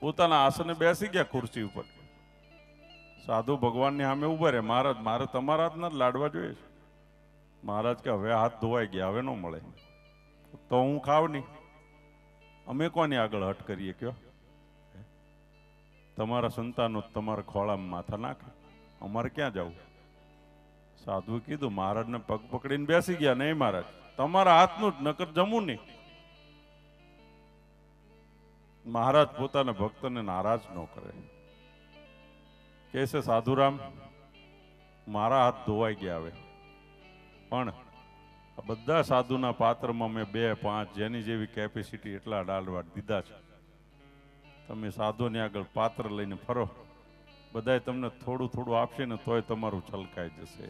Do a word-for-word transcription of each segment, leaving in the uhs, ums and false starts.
પોતાના આસને બેસી ગયા ખુરશી ઉપર. સાધુ ભગવાનની સામે ઉભા રહે. મહારાજ મારે તમારા હાથના જ લાડવા જોઈએ છે. મહારાજ કે હવે હાથ ધોવાઈ ગયા, હવે ન મળે. તો હું ખાવ નહીં. અમે કોની આગળ હટ કરીએ કયો? તમારા સંતાનો તમારા ખોળામાં માથા નાખે, અમારે ક્યાં જવું? સાધુએ કીધું, મહારાજને પગ પકડીને બેસી ગયા. નહીં મહારાજ, તમારા હાથનું જ, નકર જમવું નહીં. મહારાજ પોતાના ભક્તને નારાજ ન કરે. કે છે સાધુરામ, મારા હાથ ધોવાઈ ગયા હવે, પણ આ બધા સાધુના પાત્રમાં મેં બે પાંચ જેની જેવી કેપેસિટી એટલા ડાલવા દીધા છે. તમે સાધુની આગળ પાત્ર લઈને ફરો, બધાય તમને થોડું થોડું આપશે ને તોય તમારું છલકાઈ જશે.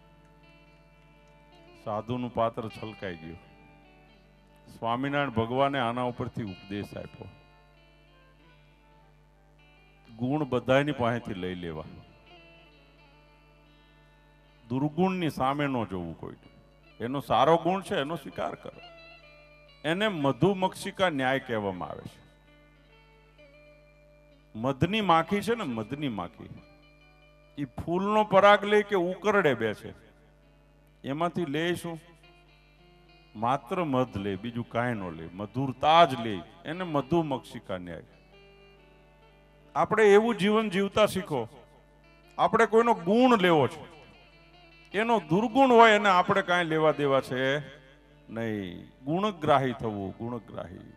સાધુનું પાત્ર છલકાઈ ગયું. સ્વામિનારાયણ ભગવાને આના ઉપરથી ઉપદેશ આપ્યો, ગુણ બધાની પાસેથી લઈ લેવા, દુર્ગુણની સામે ન જોવું કોઈ. એનો સારો ગુણ છે એનો સ્વીકાર કરો. એને મધુમક્ષિકા ન્યાય કહેવામાં આવે છે. મધની માખી છે ને, મધની માખી એ ફૂલનો પરાગ લે કે ઉકરડે બેસે, એમાંથી લે શું? માત્ર મધ લે, બીજું કાંઈ ન લે. મધુરતા જ લે, એને મધુમક્ષિકા ન્યાય. આપણે એવું જીવન જીવતા શીખો. આપણે કોઈનો ગુણ લેવો છે, એનો દુર્ગુણ હોય એને આપણે કાંઈ લેવા દેવા છે નહીં. ગુણગ્રાહી થવું, ગુણગ્રાહી.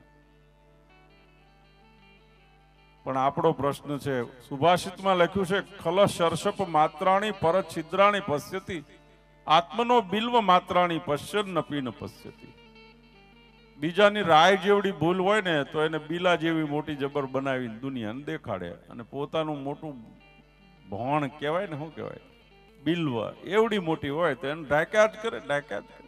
પણ આપણો પ્રશ્ન છે, સુભાષિતમાં લખ્યું છે, ખલ શર્ષપ માત્રાણી પર છિદ્રાણી પશ્યતિ, આત્મનો બિલ્વ માત્રાણી પશ્યન નપી ન પશ્યતિ. બીજાની રાય જેવડી ભૂલ હોય ને તો એને બીલા જેવી મોટી જબર બનાવીને દુનિયાને દેખાડે, અને પોતાનું મોટું ભોણ કહેવાય ને, શું કહેવાય, બિલ્વ એવડી મોટી હોય તો એને ઢાંક્યા જ કરે, ઢાંક્યા જ કરે.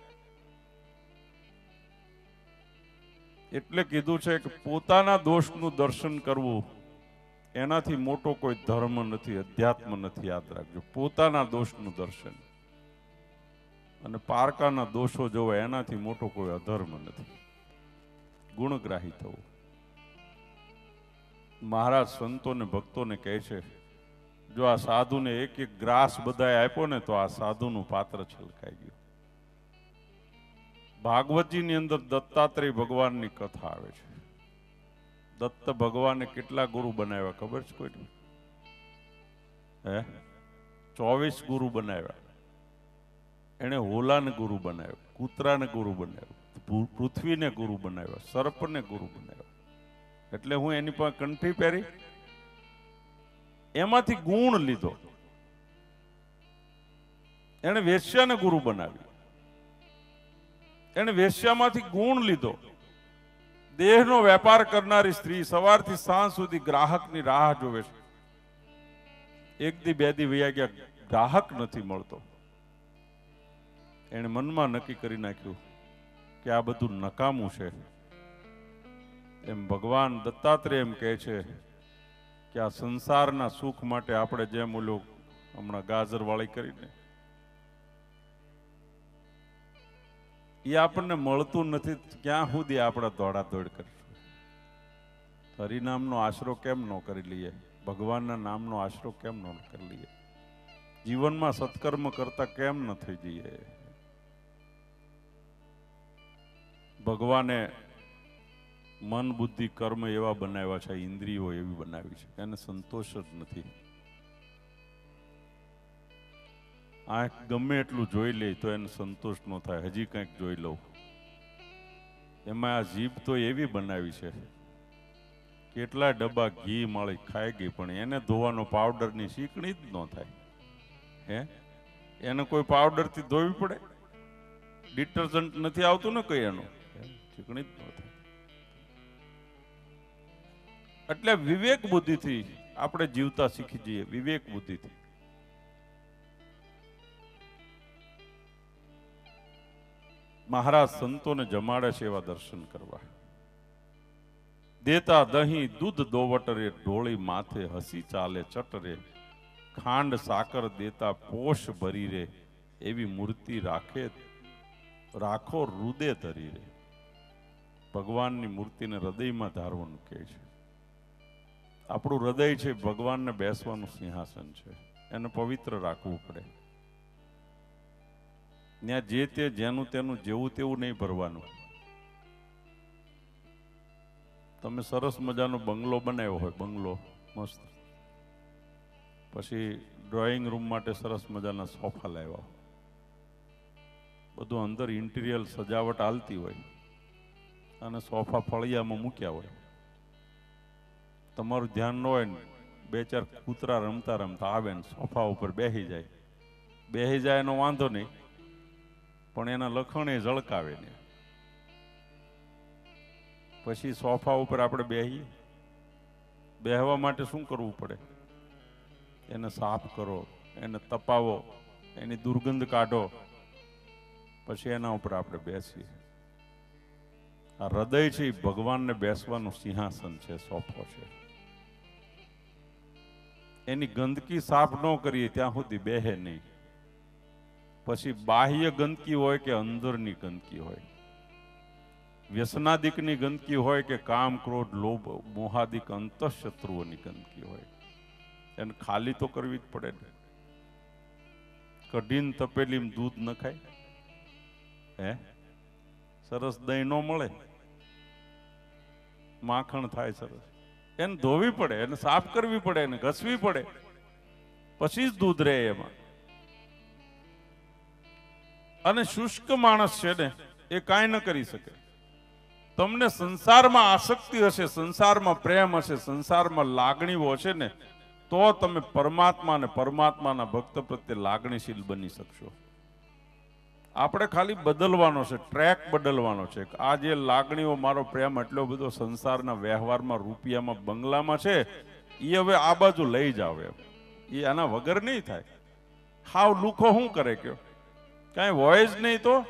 એટલે કીધું છે કે પોતાના દોષનું દર્શન કરવું એનાથી મોટો કોઈ ધર્મ નથી, અધ્યાત્મ નથી. યાદ રાખજો, પોતાના દોષનું દર્શન અને પારકાના દોષો જોવા એનાથી મોટો કોઈ અધર્મ નથી. ગુણગ્રાહી થવું. મહારાજ સંતોને ભક્તોને કહે છે, જો આ સાધુને એક એક ગ્રાસ બધાએ આપ્યો ને તો આ સાધુનું પાત્ર છલકાઈ ગયું. ભાગવતજીની અંદર દત્તાત્રેય ભગવાનની કથા આવે છે. દત્ત ભગવાને કેટલા ગુરુ બનાવ્યા ખબર છે કોઈ? હે ચોવીસ ગુરુ બનાવ્યા. એને હોલાને ગુરુ બનાવ્યો, કૂતરાને ગુરુ બનાવ્યો, પૃથ્વીને ગુરુ બનાવ્યા, સર્પને ગુરુ બનાવ્યા. એટલે હું એની પાસે કંઠી પહેરી, એમાંથી ગુણ લીધો. એને વેશ્યાને ગુરુ બનાવી, એને વેશ્યામાંથી ગુણ લીધો. દેહનો વેપાર કરનારી સ્ત્રી સવારથી સાંજ સુધી ગ્રાહકની રાહ જોવે છે. એક દી બે દી વયા ગયા, ગ્રાહક નથી મળતો. એને મનમાં નક્કી કરી નાખ્યું કે આ બધું નકામું છે. એમ ભગવાન દત્તાત્રેય એમ કહે છે કે આ સંસારના સુખ માટે આપણે જેમ ઓલો હમણાં ગાજર વાળી કરીને એ આપણને મળતું નથી, ક્યાં સુધી આપણે દોડા દોડ કરીશું? હરિનામનો આશરો કેમ ન કરી લઈએ? ભગવાનના નામનો આશરો કેમ ન કરી લઈએ? જીવનમાં સત્કર્મ કરતા કેમ ન થઈ જઈએ? ભગવાને મન બુદ્ધિ કર્મ એવા બનાવ્યા છે, ઇન્દ્રિયો એવી બનાવી છે, એને સંતોષ જ નથી. આંખ ગમે એટલું જોઈ લે તો એને સંતોષ ન થાય, હજી કંઈક જોઈ લઉં. એમાં આ જીભ તો એવી બનાવી છે, કેટલા ડબ્બા ઘી માળી ખાઈ ગઈ પણ એને ધોવાનો પાવડરની શીકણી જ ન થાય. હે એને કોઈ પાવડરથી ધોવી પડે? ડિટર્જન્ટ નથી આવતું ને કઈ, એનું શીકણી જ ન થાય. એટલે વિવેક બુદ્ધિથી આપણે જીવતા શીખી જઈએ. વિવેક બુદ્ધિથી મહારાજ સંતોને જમાડે છે એવા દર્શન કરવા. દેતા દહીં દૂધ દોવટરે, ઢોળી માથે હસી ચાલે ચટરે, ખાંડ સાકર દેતા પોષ ભરી રે, એવી મૂર્તિ રાખે રાખો હૃદય ધરી રે. ભગવાનની મૂર્તિને હૃદયમાં ધારવાનું કહે છે. આપણું હૃદય છે ભગવાનને બેસવાનું સિંહાસન છે, એને પવિત્ર રાખવું પડે. ત્યાં જે તે જેનું તેનું જેવું તેવું નહીં ભરવાનું. તમે સરસ મજાનો બંગલો બનાવ્યો હોય, બંગલો મસ્ત, પછી ડ્રોઈંગ રૂમ માટે સરસ મજાના સોફા લાવ્યા, બધું અંદર ઇન્ટિરિયર સજાવટ હાલતી હોય અને સોફા ફળિયામાં મૂક્યા હોય. તમારું ધ્યાન ન હોય ને બે ચાર કૂતરા રમતા રમતા આવે ને સોફા ઉપર બેસી જાય. બેસી જાય એનો વાંધો નહીં, પણ એના લખણે ઝળકાવે ને પછી સોફા ઉપર આપણે બેહીએ. બેહવા માટે શું કરવું પડે? એને સાફ કરો, એને તપાવો, એની દુર્ગંધ કાઢો, પછી એના ઉપર આપણે બેસીએ. આ હૃદય છે એ ભગવાનને બેસવાનું સિંહાસન છે, સોફો છે. એની ગંદકી સાફ ન કરીએ ત્યાં સુધી બેહે નહીં. પછી બાહ્ય ગંદકી હોય કે અંદરની ગંદકી હોય, વ્યસનાદિકની ગંદકી હોય કે કામ ક્રોધ લોભ મોહાદિક અંતઃશત્રુઓની ગંદકી હોય, એને ખાલી તો કરવી જ પડે ને. કઢીને તપેલીમાં દૂધ ન ખાય? હે, સરસ દહીં ન મળે, માખણ થાય સરસ, એને ધોવી પડે, એને સાફ કરવી પડે, એને ઘસવી પડે, પછી જ દૂધ રહે એમાં. અને શુષ્ક માણસ છે ને એ કાંઈ ન કરી શકે. તમને સંસારમાં આસક્તિ હશે, સંસારમાં પ્રેમ હશે, સંસારમાં લાગણીઓ હશે ને તો તમે પરમાત્મા અને પરમાત્માના ભક્ત પ્રત્યે લાગણીશીલ બની શકશો. આપણે ખાલી બદલવાનો છે, ટ્રેક બદલવાનો છે. આ જે લાગણીઓ, મારો પ્રેમ એટલો બધો સંસારના વ્યવહારમાં, રૂપિયામાં, બંગલામાં છે, એ હવે આ બાજુ લઈ જાવ. એમ એ આના વગર નહીં થાય. હાવ લુખો શું કરે કયો? કાંઈ હોય જ નહીં તો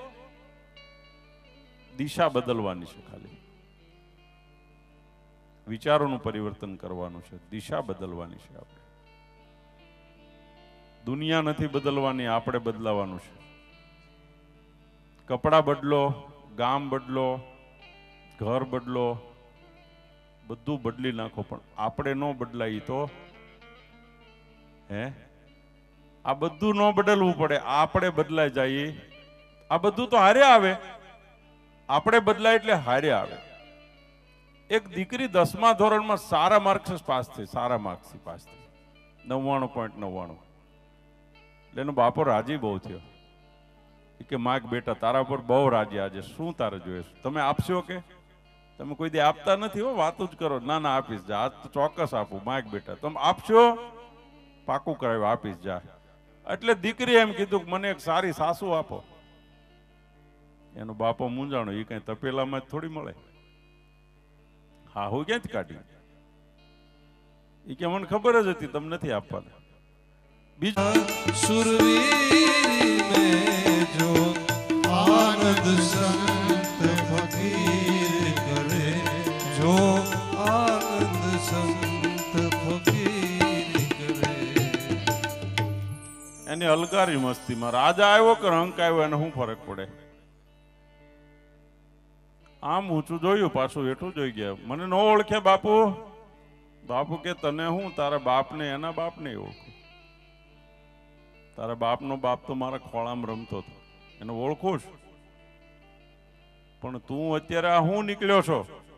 દિશા બદલવાની છે. ખાલી વિચારોનું પરિવર્તન કરવાનું છે, દિશા બદલવાની છે. આપણે દુનિયા નથી બદલવાની, આપણે બદલાવાનું છે. કપડાં બદલો, ગામ બદલો, ઘર બદલો, બધું બદલી નાખો, પણ આપણે ન બદલાઈ તો હે આ બધું ન બદલવું પડે. આપણે બદલાઈ જઈએ, આ બધું તો હારે આવે. આપણે બદલાય એટલે હારે આવે. એક દીકરી દસમા ધોરણમાં સારા માર્ક્સ પાસ થઈ, સારા માર્ક્સ પાસ થઈ, નવ્વાણું પોઈન્ટ નવ્વાણું. એટલે એનો બાપો રાજી બહુ થયો કે માગ બેટા તારા પર બહુ રાજી, આજે શું તારે જોઈએ? તમે આપશો કે? તમે કોઈ દે આપતા નથી હો, વાતું જ કરો. ના ના આપીશ જા, આજ તો ચોક્કસ આપું. માગ બેટા તમે આપશો? પાકું કરાવ્યું, આપીશ જા. એટલે દીકરી એમ કીધું કે મને એક સારી સાસુ આપો. એનો બાપો મૂંઝાણો, એ કઈ તપેલામાં જ થોડી મળે. હા હું ક્યાંથી કાઢ્યું? એ કે મને ખબર જ હતી તમે નથી આપવાના. બીજું સુરવીર મેં જો આનંદ સંત ફકીર કરે, જો આનંદ સંત ફકીર કરે. એની અલગારી મસ્તીમાં રાજા આવ્યો કે રંક આવ્યો એને શું ફરક પડે? આમ ઊંચું જોયું, પાછું હેઠું જોઈ ગયા. મને ન ઓળખે બાપુ? બાપુ કે તને હું, તારા બાપને એના બાપને ઓળખું. તારા બાપનો બાપ તો મારા ખોળામાં રમતો હતો, એને ઓળખું છું. પણ તું અત્યારે આ હું નીકળ્યો છો?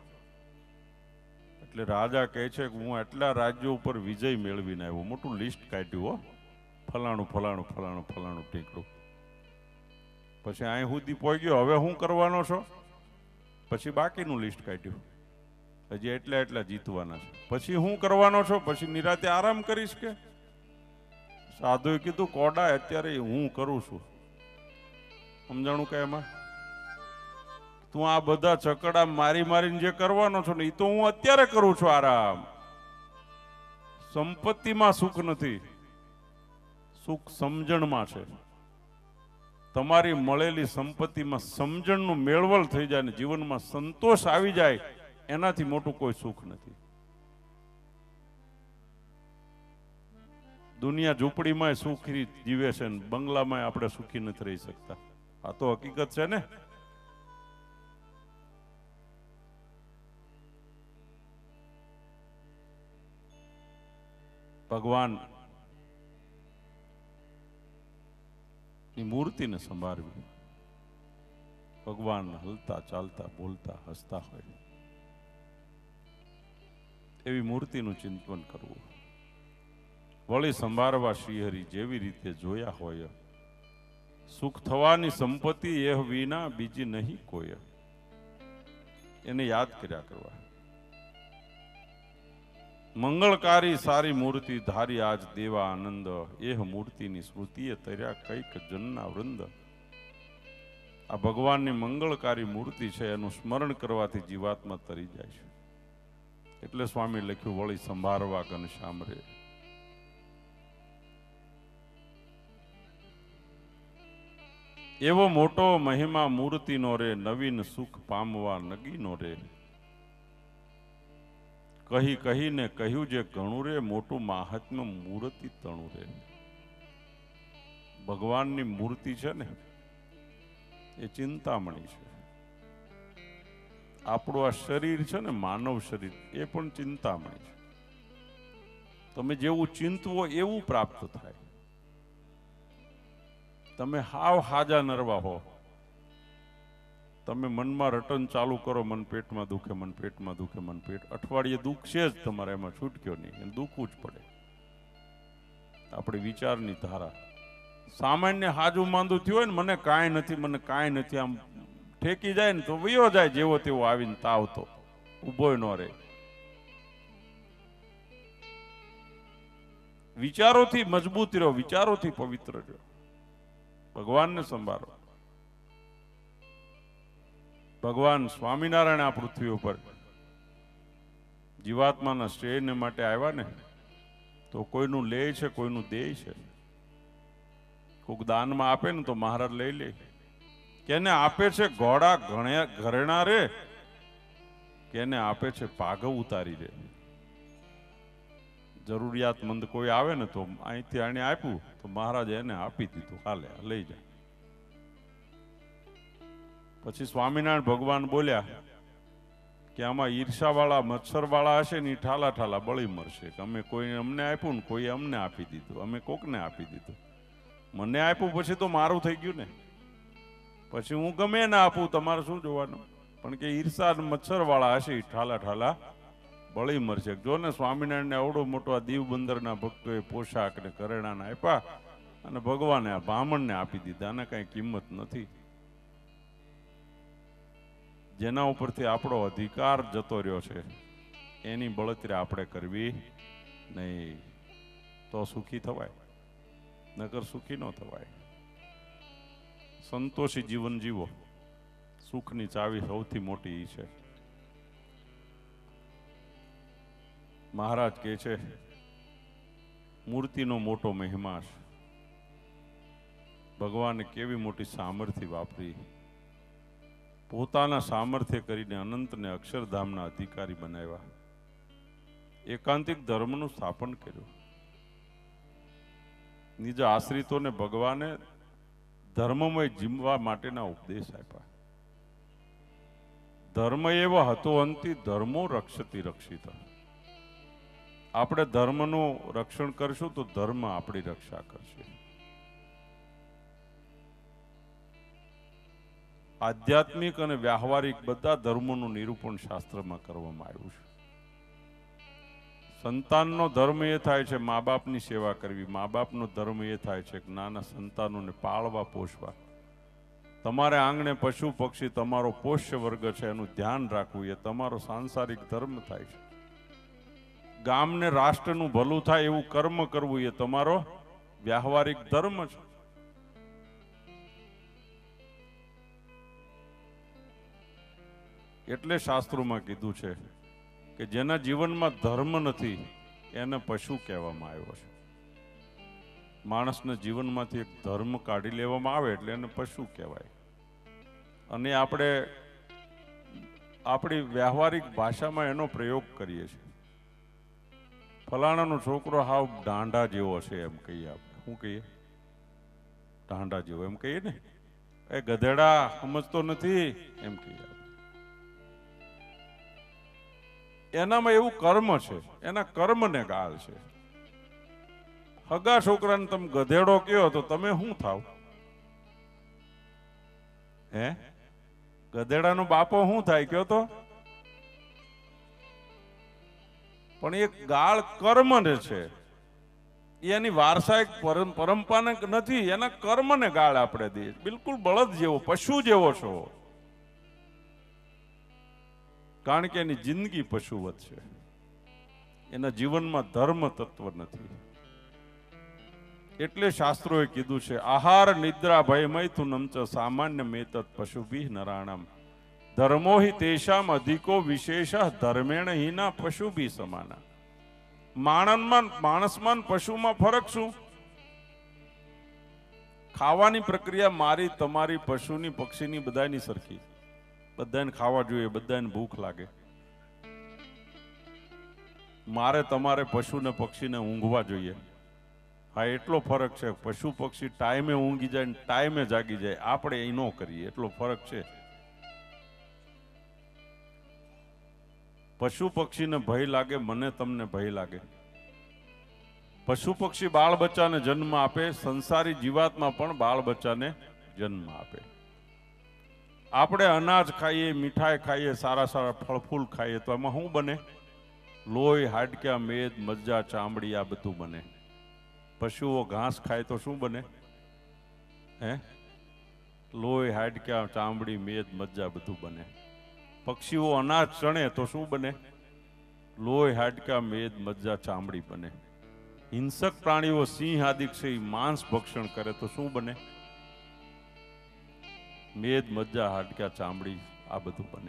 એટલે રાજા કહે છે કે હું એટલા રાજ્યો ઉપર વિજય મેળવીને આવ્યો. મોટું લિસ્ટ કાઢ્યું હો, ફલાણું ફલાણું ફલાણું ફલાણું ટીકડું. પછી અહીં સુધી પહોંચ્યો, હવે હું કરવાનો છો? પછી બાકીનું લિસ્ટ કાઢ્યું, હજી એટલા એટલા જીતવાના છે. પછી હું કરવાનો છો? પછી નિરાતે આરામ કરીશ કે? સાધુએ કીધું કોડા અત્યારે હું કરું છું. સમજાણું કે એમાં તું આ બધા ચકડા મારી મારીને જે કરવાનો છો ને એ તો હું અત્યારે કરું છું આરામ. સંપત્તિમાં સુખ નથી, સુખ સમજણમાં છે. તમારી મળેલી સંપત્તિમાં સમજણનું મેળવલ થઈ જાય ને જીવનમાં સંતોષ આવી જાય, એનાથી મોટું કોઈ સુખ નથી. દુનિયા ઝૂંપડીમાં સુખી જીવે છે ને બંગલામાં આપણે સુખી નથી રહી શકતા. આ તો હકીકત છે ને. ભગવાન ની મૂર્તિને સંભાળવી. ભગવાન હલતા ચાલતા બોલતા હસતા હોય એવી મૂર્તિનું ચિંતન કરવું. વળી સંભાળવા શ્રીહરિ જેવી રીતે જોયા હોય. સુખ થવાની સંપત્તિ એહ વિના બીજી નહીં કોઈ. એને યાદ કર્યા કરવા. મંગળકારી સારી મૂર્તિ ધારી આજ દેવા આનંદ. એહ મૂર્તિની સ્મૃતિએ તર્યા કઈક જનના વૃંદ. આ ભગવાનની મંગળકારી મૂર્તિ છે, એનું સ્મરણ કરવાથી જીવાત્મા તરી જાય છે. એટલે સ્વામી લખ્યું વળી સંભાળવા ઘનશ્યામ રે. એવો મોટો મહિમા મૂર્તિનો રે, નવીન સુખ પામવા નગીનો રે. કહી કહીને કહ્યું જે ઘણું રે, મોટું મહાત્મ્ય મૂર્તિ તણું રે. ભગવાનની મૂર્તિ છે ને એ ચિંતામણી છે. આપણું આ શરીર છે ને, માનવ શરીર, એ પણ ચિંતામણી છે. તમે જેવું ચિંતવો એવું પ્રાપ્ત થાય. તમે હાવ હાજા નરવા હો, તમે મનમાં રટન ચાલુ કરો, મન પેટમાં દુખે, મન પેટમાં દુખે, મન પેટ, અઠવાડિયે દુખશે જ, તમારે એમાં છૂટક્યો નહીં, એમ દુખવું જ પડે. આપણી વિચારની ધારા સામાન્ય હાજુ માંદું થયું હોય ને, મને કાંઈ નથી, મને કાંઈ નથી, આમ ઠેકી જાય ને તો વયો જાય, જેવો તેવો આવીને તાવ તો ઉભો ન રહે. વિચારોથી મજબૂત રહ્યો, વિચારોથી પવિત્ર રહ્યો, ભગવાનને સંભાળો. ભગવાન સ્વામિનારાયણ આ પૃથ્વી ઉપર જીવાત્માના શ્રેયને માટે આવ્યા ને, તો કોઈનું લે છે, કોઈનું દે છે. કોઈક દાનમાં આપે ને તો મહારાજ લઈ લે. કેને આપે છે ઘોડા ઘરેણા રે, કેને આપે છે પાઘ ઉતારી રે. જરૂરિયાતમંદ કોઈ આવે ને તો અહીંથી આને આપ્યું તો મહારાજ એને આપી દીધું, હાલે લઈ જાય. પછી સ્વામિનારાયણ ભગવાન બોલ્યા કે આમાં ઈર્ષા વાળા મચ્છર વાળા હશે ને, ઠાલા ઠાલા બળી મરશે. કે અમે કોઈ અમને આપ્યું ને કોઈ અમને આપી દીધું, અમે કોકને આપી દીધું. મને આપ્યું પછી તો મારું થઈ ગયું ને, પછી હું ગમે ના આપું, તમારે શું જોવાનું. પણ કે ઈર્ષા મચ્છર વાળા હશે, ઠાલા ઠાલા બળી મરશે. જો ને સ્વામિનારાયણ ને અવડો મોટો આ દીવ બંદરના ભક્તોએ પોશાક ને કરેણાને આપ્યા અને ભગવાને આ બ્રાહ્મણને આપી દીધા. આને કઈ કિંમત નથી. જેના ઉપરથી આપણો અધિકાર જતો રહ્યો છે એની બળતરી આપણે કરવી નહીં, તો સુખી થવાય, નકર સુખી ન થવાય. સંતોષી જીવન જીવો. સુખની ચાવી સૌથી મોટી ઈ છે. મહારાજ કહે છે મૂર્તિનો મોટો મહિમા છે. ભગવાને કેવી મોટી સામર્થ્ય વાપરી, પોતાના સામર્થ્ય કરીને અનંતને અક્ષરધામના અધિકારી બનાવ્યા. એકાંતિક ધર્મનું સ્થાપન કર્યું. નિજ આશ્રિતોને ભગવાને ધર્મમય જીવવા માટેના ઉપદેશ આપ્યા. ધર્મ એવો હતો અંતિ ધર્મો રક્ષતી રક્ષિત. આપણે ધર્મનું રક્ષણ કરશું તો ધર્મ આપણી રક્ષા કરશે. આધ્યાત્મિક અને વ્યાવહારિક બધા ધર્મોનું નિરૂપણ શાસ્ત્રમાં કરવામાં આવ્યું છે. સંતાનનો ધર્મ એ થાય છે મા બાપની સેવા કરવી. મા બાપનો ધર્મ એ થાય છે કે નાના સંતાનોને પાળવા પોષવા. તમારે આંગણે પશુ પક્ષી તમારો પોષ્ય વર્ગ છે એનું ધ્યાન રાખવું એ તમારો સાંસારિક ધર્મ થાય છે. ગામને રાષ્ટ્રનું ભલું થાય એવું કર્મ કરવું એ તમારો વ્યાવહારિક ધર્મ છે. એટલે શાસ્ત્રોમાં કીધું છે કે જેના જીવનમાં ધર્મ નથી એને પશુ કહેવામાં આવ્યો છે. માણસના જીવનમાંથી એક ધર્મ કાઢી લેવામાં આવે એટલે એને પશુ કહેવાય. અને આપણે આપણી વ્યાવહારિક ભાષામાં એનો પ્રયોગ કરીએ છીએ. ફલાણાનો છોકરો હાવ ઢાંઢા જેવો છે એમ કહીએ આપણે. શું કહીએ? ઢાંઢા જેવો એમ કહીએ ને. એ ગધેડા સમજતો નથી એમ કહીએ. એનામાં એવું કર્મ છે, એના કર્મને ગાળ છે. હગા છોકરાને તમે ગધેડો કયો તો તમે શું થાવ? હે, ગધેડાનો બાપો શું થાય કયો તો? પણ એક ગાળ કર્મ ને છે, એની વારસાઈક પરંપરાને નથી, એના કર્મને ગાળ આપણે દઈએ. બિલકુલ બળદ જેવો, પશુ જેવો છો, કારણ કે એની જિંદગી પશુવત છે, એના જીવનમાં ધર્મ તત્વ નથી. એટલે શાસ્ત્રોએ કીધું છે, આહાર નિદ્રા ભય મૈથુનમ ચ સામાન્ય મેતત પશુભિ નરાણામ ધર્મો હિ તેષામ અધિકો વિશેષ ધર્મેણ હિના પશુભિ સમાના. માણસમાં માણસમાં પશુમાં ફરક શું? ખાવાની પ્રક્રિયા મારી, તમારી, પશુની, પક્ષીની બધાની સરખી. બધાને ખાવા જોઈએ, બધાને ભૂખ લાગે. મારે તમારે પશુને પક્ષીને ઊંઘવા જોઈએ. હા, એટલો ફરક છે. પશુ પક્ષી ટાઈમે ઊંઘી જાય, ટાઈમે જાગી જાય, આપણે એ ન કરીએ, એટલો ફરક છે. પશુ પક્ષીને ભય લાગે, મને તમને ભય લાગે. પશુ પક્ષી બાળ બચ્ચાને જન્મ આપે, સંસારી જીવાતમાં પણ બાળ બચ્ચાને જન્મ આપે. આપણે અનાજ ખાઈએ, મીઠાઈ ખાઈએ, સારા સારા ફળ ફૂલ ખાઈએ, તો એમાં શું બને? લોહી, હાડક્યા, મેદ, મજ્જા, ચામડી, આ બધું બને. પશુઓ ઘાસ ખાય તો શું બને? હે, લોહી, હાડક્યા, ચામડી, મેદ, મજ્જા બધું બને. પક્ષીઓ અનાજ ચણે તો શું બને? લોહી, હાડકા, મેદ, મજ્જા, ચામડી બને. હિંસક પ્રાણીઓ સિંહ આદિ છે, માંસ ભક્ષણ કરે તો શું બને? મેદ, મજ્જા, હાડકા, ચામડી આ બધું બને.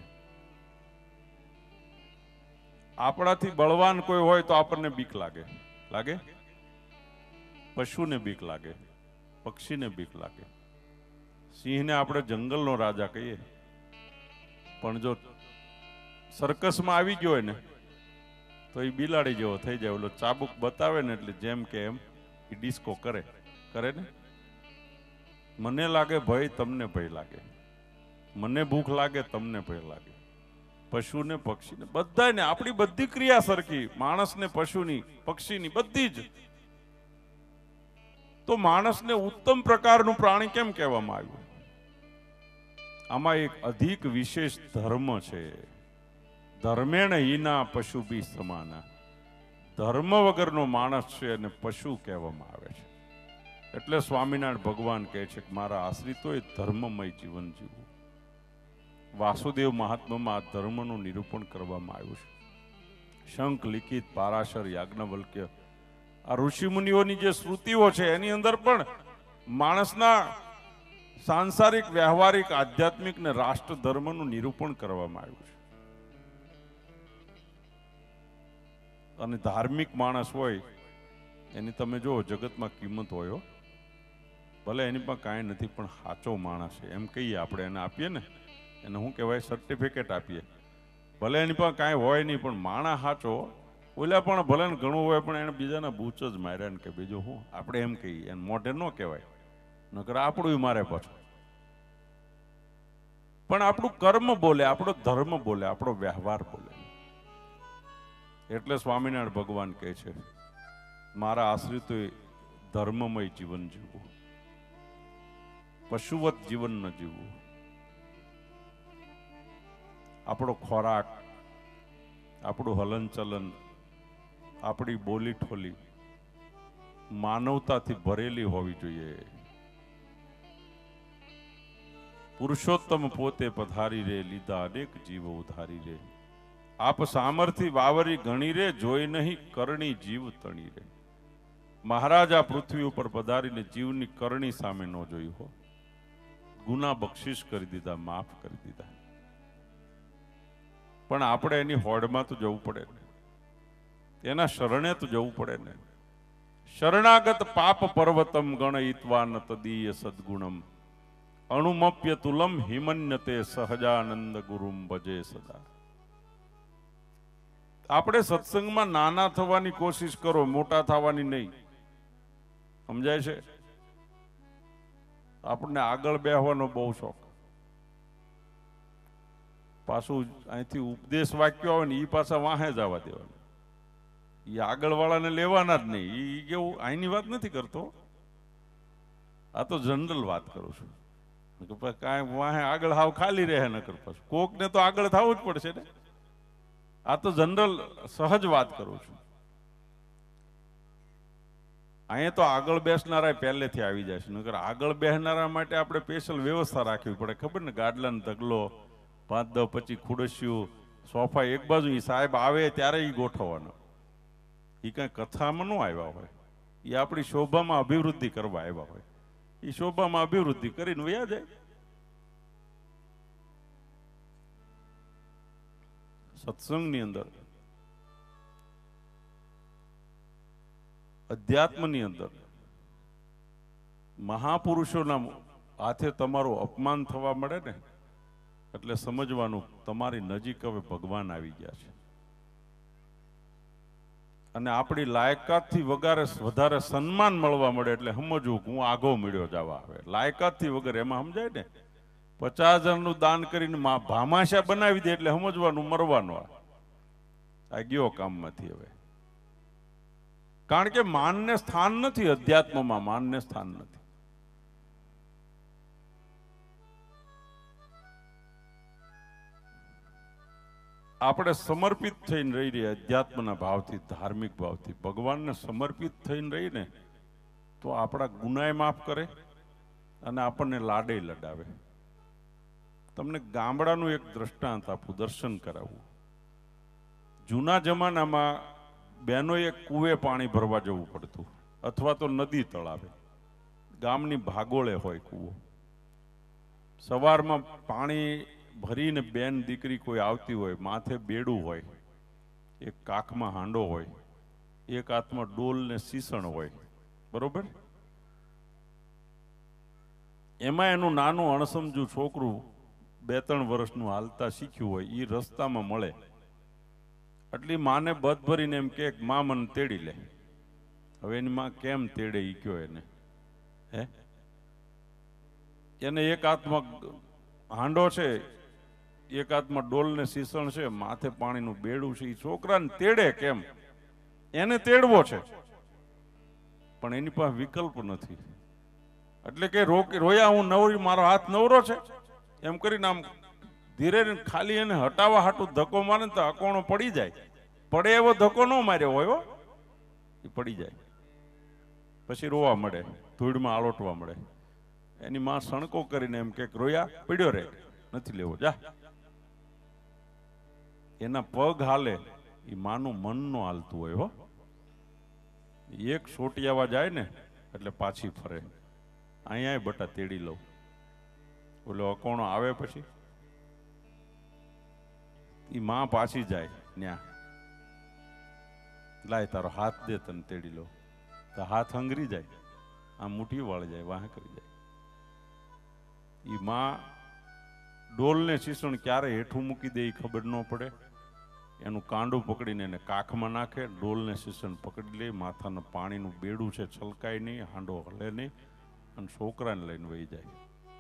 આપણાથી બળવાન કોઈ હોય તો આપણને બીક લાગે. લાગે? પશુને બીક લાગે, પક્ષીને બીક લાગે. સિંહને આપણે જંગલનો રાજા કહીએ, પણ જો સર્કસમાં આવી ગયો હોય ને તો એ બિલાડી જેવો થઈ જાય. ઓલો ચાબુક બતાવે ને એટલે જેમ કે એમ એ ડિસ્કો કરે કરે ને. મને લાગે ભય, તમને ભય લાગે. મને ભૂખ લાગે, તમને ભય લાગે. પશુને, પક્ષીને, બધાને આપણી બધી ક્રિયા સરખી, માણસને, પશુની, પક્ષીની બધી જ. તો માણસને ઉત્તમ પ્રકારનું પ્રાણી કેમ કહેવામાં આવ્યું? આમાં એક અધિક વિશેષ ધર્મ છે. ધર્મેણ હિના પશુભિ સમાના. ધર્મ વગરનો માણસ છે અને પશુ કહેવામાં આવે છે. એટલે સ્વામિનારાયણ ભગવાન કહે છે કે મારા આશ્રિતોએ ધર્મમય જીવન જીવવું. વાસુદેવ મહાત્મામાં આ ધર્મનું નિરૂપણ કરવામાં આવ્યું છે. શંખ, લિખિત, પારાશર, યાજ્ઞવલ્ક્ય આ ઋષિમુનિઓની જે શ્રુતિઓ છે એની અંદર પણ માણસના સાંસારિક, વ્યવહારિક, આધ્યાત્મિક ને રાષ્ટ્ર ધર્મનું નિરૂપણ કરવામાં આવ્યું છે. અને ધાર્મિક માણસ હોય એની તમે જો જગતમાં કિંમત હોય, ભલે એની પણ કાંઈ નથી પણ સાચો માણસ છે એમ કહીએ આપણે, એને આપીએ ને, એને શું કહેવાય? સર્ટિફિકેટ આપીએ. ભલે એની પણ કાંઈ હોય નહીં પણ માણસ સાચો. ઓલા પણ ભલે ને ઘણું હોય પણ એને બીજાના બૂચ જ માર્યા ને કે બીજું શું, આપણે એમ કહીએ, એને મોઢે ન કહેવાય, નકર આપણું મારે પાછું. પણ આપણું કર્મ બોલે, આપણો ધર્મ બોલે, આપણો વ્યવહાર બોલે. એટલે સ્વામિનારાયણ ભગવાન કહે છે મારા આશ્રિતોએ ધર્મમય જીવન જીવવું, પશુવત જીવન ન જીવવું. આપણો ખોરાક, આપણું હલન ચલન, આપણી બોલી ઠોલી માનવતાથી ભરેલી હોવી જોઈએ. પુરુષોત્તમ પોતે પધારી રે, લીધા અનેક જીવ ઉધારી રે. આપ સામર્થિ વાવરી ગણી રે, જોઈ નહીં કરણી જીવ તણી રે. મહારાજ આ પૃથ્વી ઉપર પધારીને જીવની કરણી સામે ન જોયું હો. ગુના બક્ષિસ કરી દીધા, માફ કરી દીધા. પણ આપણે એની હોડમાં તો જવું પડે ને, એના શરણે તો જવું પડે ને. શરણાગત પાપ પર્વતમ ગણયિત્વા ન તદીય સદગુણમ અણુમપ્ય તુલમ હિમન્યતે સહજાનંદ ગુરુમ ભજે સદા. આપણે સત્સંગમાં નાના થવાની કોશિશ કરો, મોટા થવાની નહીં. સમજાય છે? આપણને આગળ બેહવાનો બહુ શોખ. પાછું અહીંથી ઉપદેશ વાક્યો આવે ને એ પાછા વાહે જવા દેવાના. એ આગળવાળાને લેવાના જ નહીં. એ કેવું અહીંની વાત નથી કરતો, આ તો જનરલ વાત કરું છું. કાંઈ વાહે આગળ હાવ ખાલી રહે ન કર પાછું કોકને તો આગળ થવું જ પડશે ને. આ તો જનરલ સહજ વાત કરું છું. અહીંયા તો આગળ બેસનારા પહેલેથી આવી જાય છે, નકર આગળ બેસનારા માટે આપણે સ્પેશિયલ વ્યવસ્થા રાખવી પડે. ખબર ને, ગાડલાનો ઢગલો, પાંચ દસ પચીસ ખુડસ્યું, સોફા એક બાજુ. એ સાહેબ આવે ત્યારે એ ગોઠવવાનો. એ કઈ કથામાં ન આવ્યા હોય, એ આપણી શોભામાં અભિવૃદ્ધિ કરવા આવ્યા હોય. એ શોભામાં અભિવૃદ્ધિ કરીને વયા જાય. સત્સંગની અંદર, અધ્યાત્મની અંદર મહાપુરુષોના હાથે તમારું અપમાન થવા મળે ને એટલે સમજવાનું તમારી નજીક હવે ભગવાન આવી ગયા છે. અને આપણી લાયકાતથી વગર વધારે સન્માન મળવા મળે એટલે સમજવું હું આગો મળ્યો જવા આવે. લાયકાતથી વગર એમાં સમજાય ને, પચાસ હજારનું દાન કરીને ભામાશા બનાવી દે એટલે સમજવાનું મરવાનું આ ગયો કામમાંથી. હવે કારણ કે માનને સ્થાન નથી, અધ્યાત્મમાં માનને સ્થાન નથી. આપણે સમર્પિત થઈને રહી રહ્યા અધ્યાત્મના ભાવથી, ધાર્મિક ભાવથી ભગવાનને સમર્પિત થઈને રહીને તો આપણા ગુનાય માફ કરે અને આપણને લાડે લડાવે. તમને ગામડાનું એક દ્રષ્ટાંત આપું, દર્શન કરાવવું. જૂના જમાનામાં બહેનોએ કુએ પાણી ભરવા જવું પડતું, અથવા તો નદી તળાવે. ગામની ભાગોળે હોય કૂવો. સવારમાં પાણી ભરીને બેન દીકરી કોઈ આવતી હોય, માથે બેડું હોય, એક કાખમાં હાંડો હોય, એક હાથમાં ડોલ ને સીસણ હોય, બરોબર? એમાં એનું નાનું અણસમજુ છોકરું બે ત્રણ વર્ષનું હાલતા શીખ્યું હોય, એ રસ્તામાં મળે એટલી માને બધ ભરીને એમ કે માં મને તેડી લે. હવે એની માં કેમ તેડે ઈ કયો એને? હે, એને એક હાથમાં હાંડો છે, એક હાથમાં ડોલ ને સીસણ છે, માથે પાણીનું બેડું છે. એ છોકરાને તેડે કેમ? એને તેડવો છે પણ એની પાસે વિકલ્પ નથી. એટલે કે રોયા હું નવરી, મારો હાથ નવરો છે એમ કરીને આમ ધીરે ખાલી એને હટાવવા હાટું ધક્કો મારે ને તો અકોણો પડી જાય. પડે એવો ધક્કો ન માર્યો હોય, એ પડી જાય. પછી રોવા મળે, ધૂળમાં આલોટવા મળે. એની માં સણકો કરીને એમ કે રોયા પડ્યો રે, નથી લેવો, જા. એના પગ હાલે, એ માનું મન નો હાલતું હોય. હો, એક સોટિયાવા જાય ને એટલે પાછી ફરે. અહીંયા બટા તેડી લઉં. ઓલો અકોણો આવે પછી ઈ માં પાછી જાય ન્યા, લાય તારો હાથ દે તને તેડી લો. તો હાથ હંગરી જાય, આ મુઠ્ઠી વાળી જાય, વાહ કરી જાય. ઈ માં ડોલ ને શીસણ ક્યારે હેઠું મૂકી દે એ ખબર ન પડે. એનું કાંડું પકડીને એને કાખમાં નાખે, ડોલ ને શીસણ પકડી લે, માથાનું પાણીનું બેડું છે છલકાય નહીં, હાંડો હલે નહીં, અને છોકરાને લઈને વહી જાય.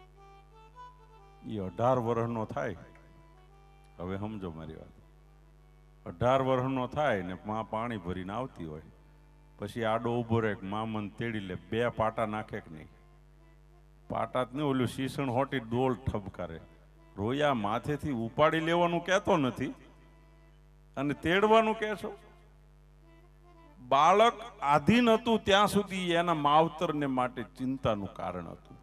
એ અઢાર વર્ષનો થાય. હવે સમજો મારી વાત. અઢાર વર્ષનો થાય ને માં પાણી ભરીને આવતી હોય, પછી આડો ઉભો રહે, માં મન તેડી લે. બે પાટા નાખે કે નહીં? પાટા જ નહીં, ઓલું શીસણ હોટી ડોલ ઠબકારે. રોયા માથેથી ઉપાડી લેવાનું કહેતો નથી અને તેડવાનું કહે છો. બાળક આધીન હતું ત્યાં સુધી એના માવતરને માટે ચિંતાનું કારણ હતું.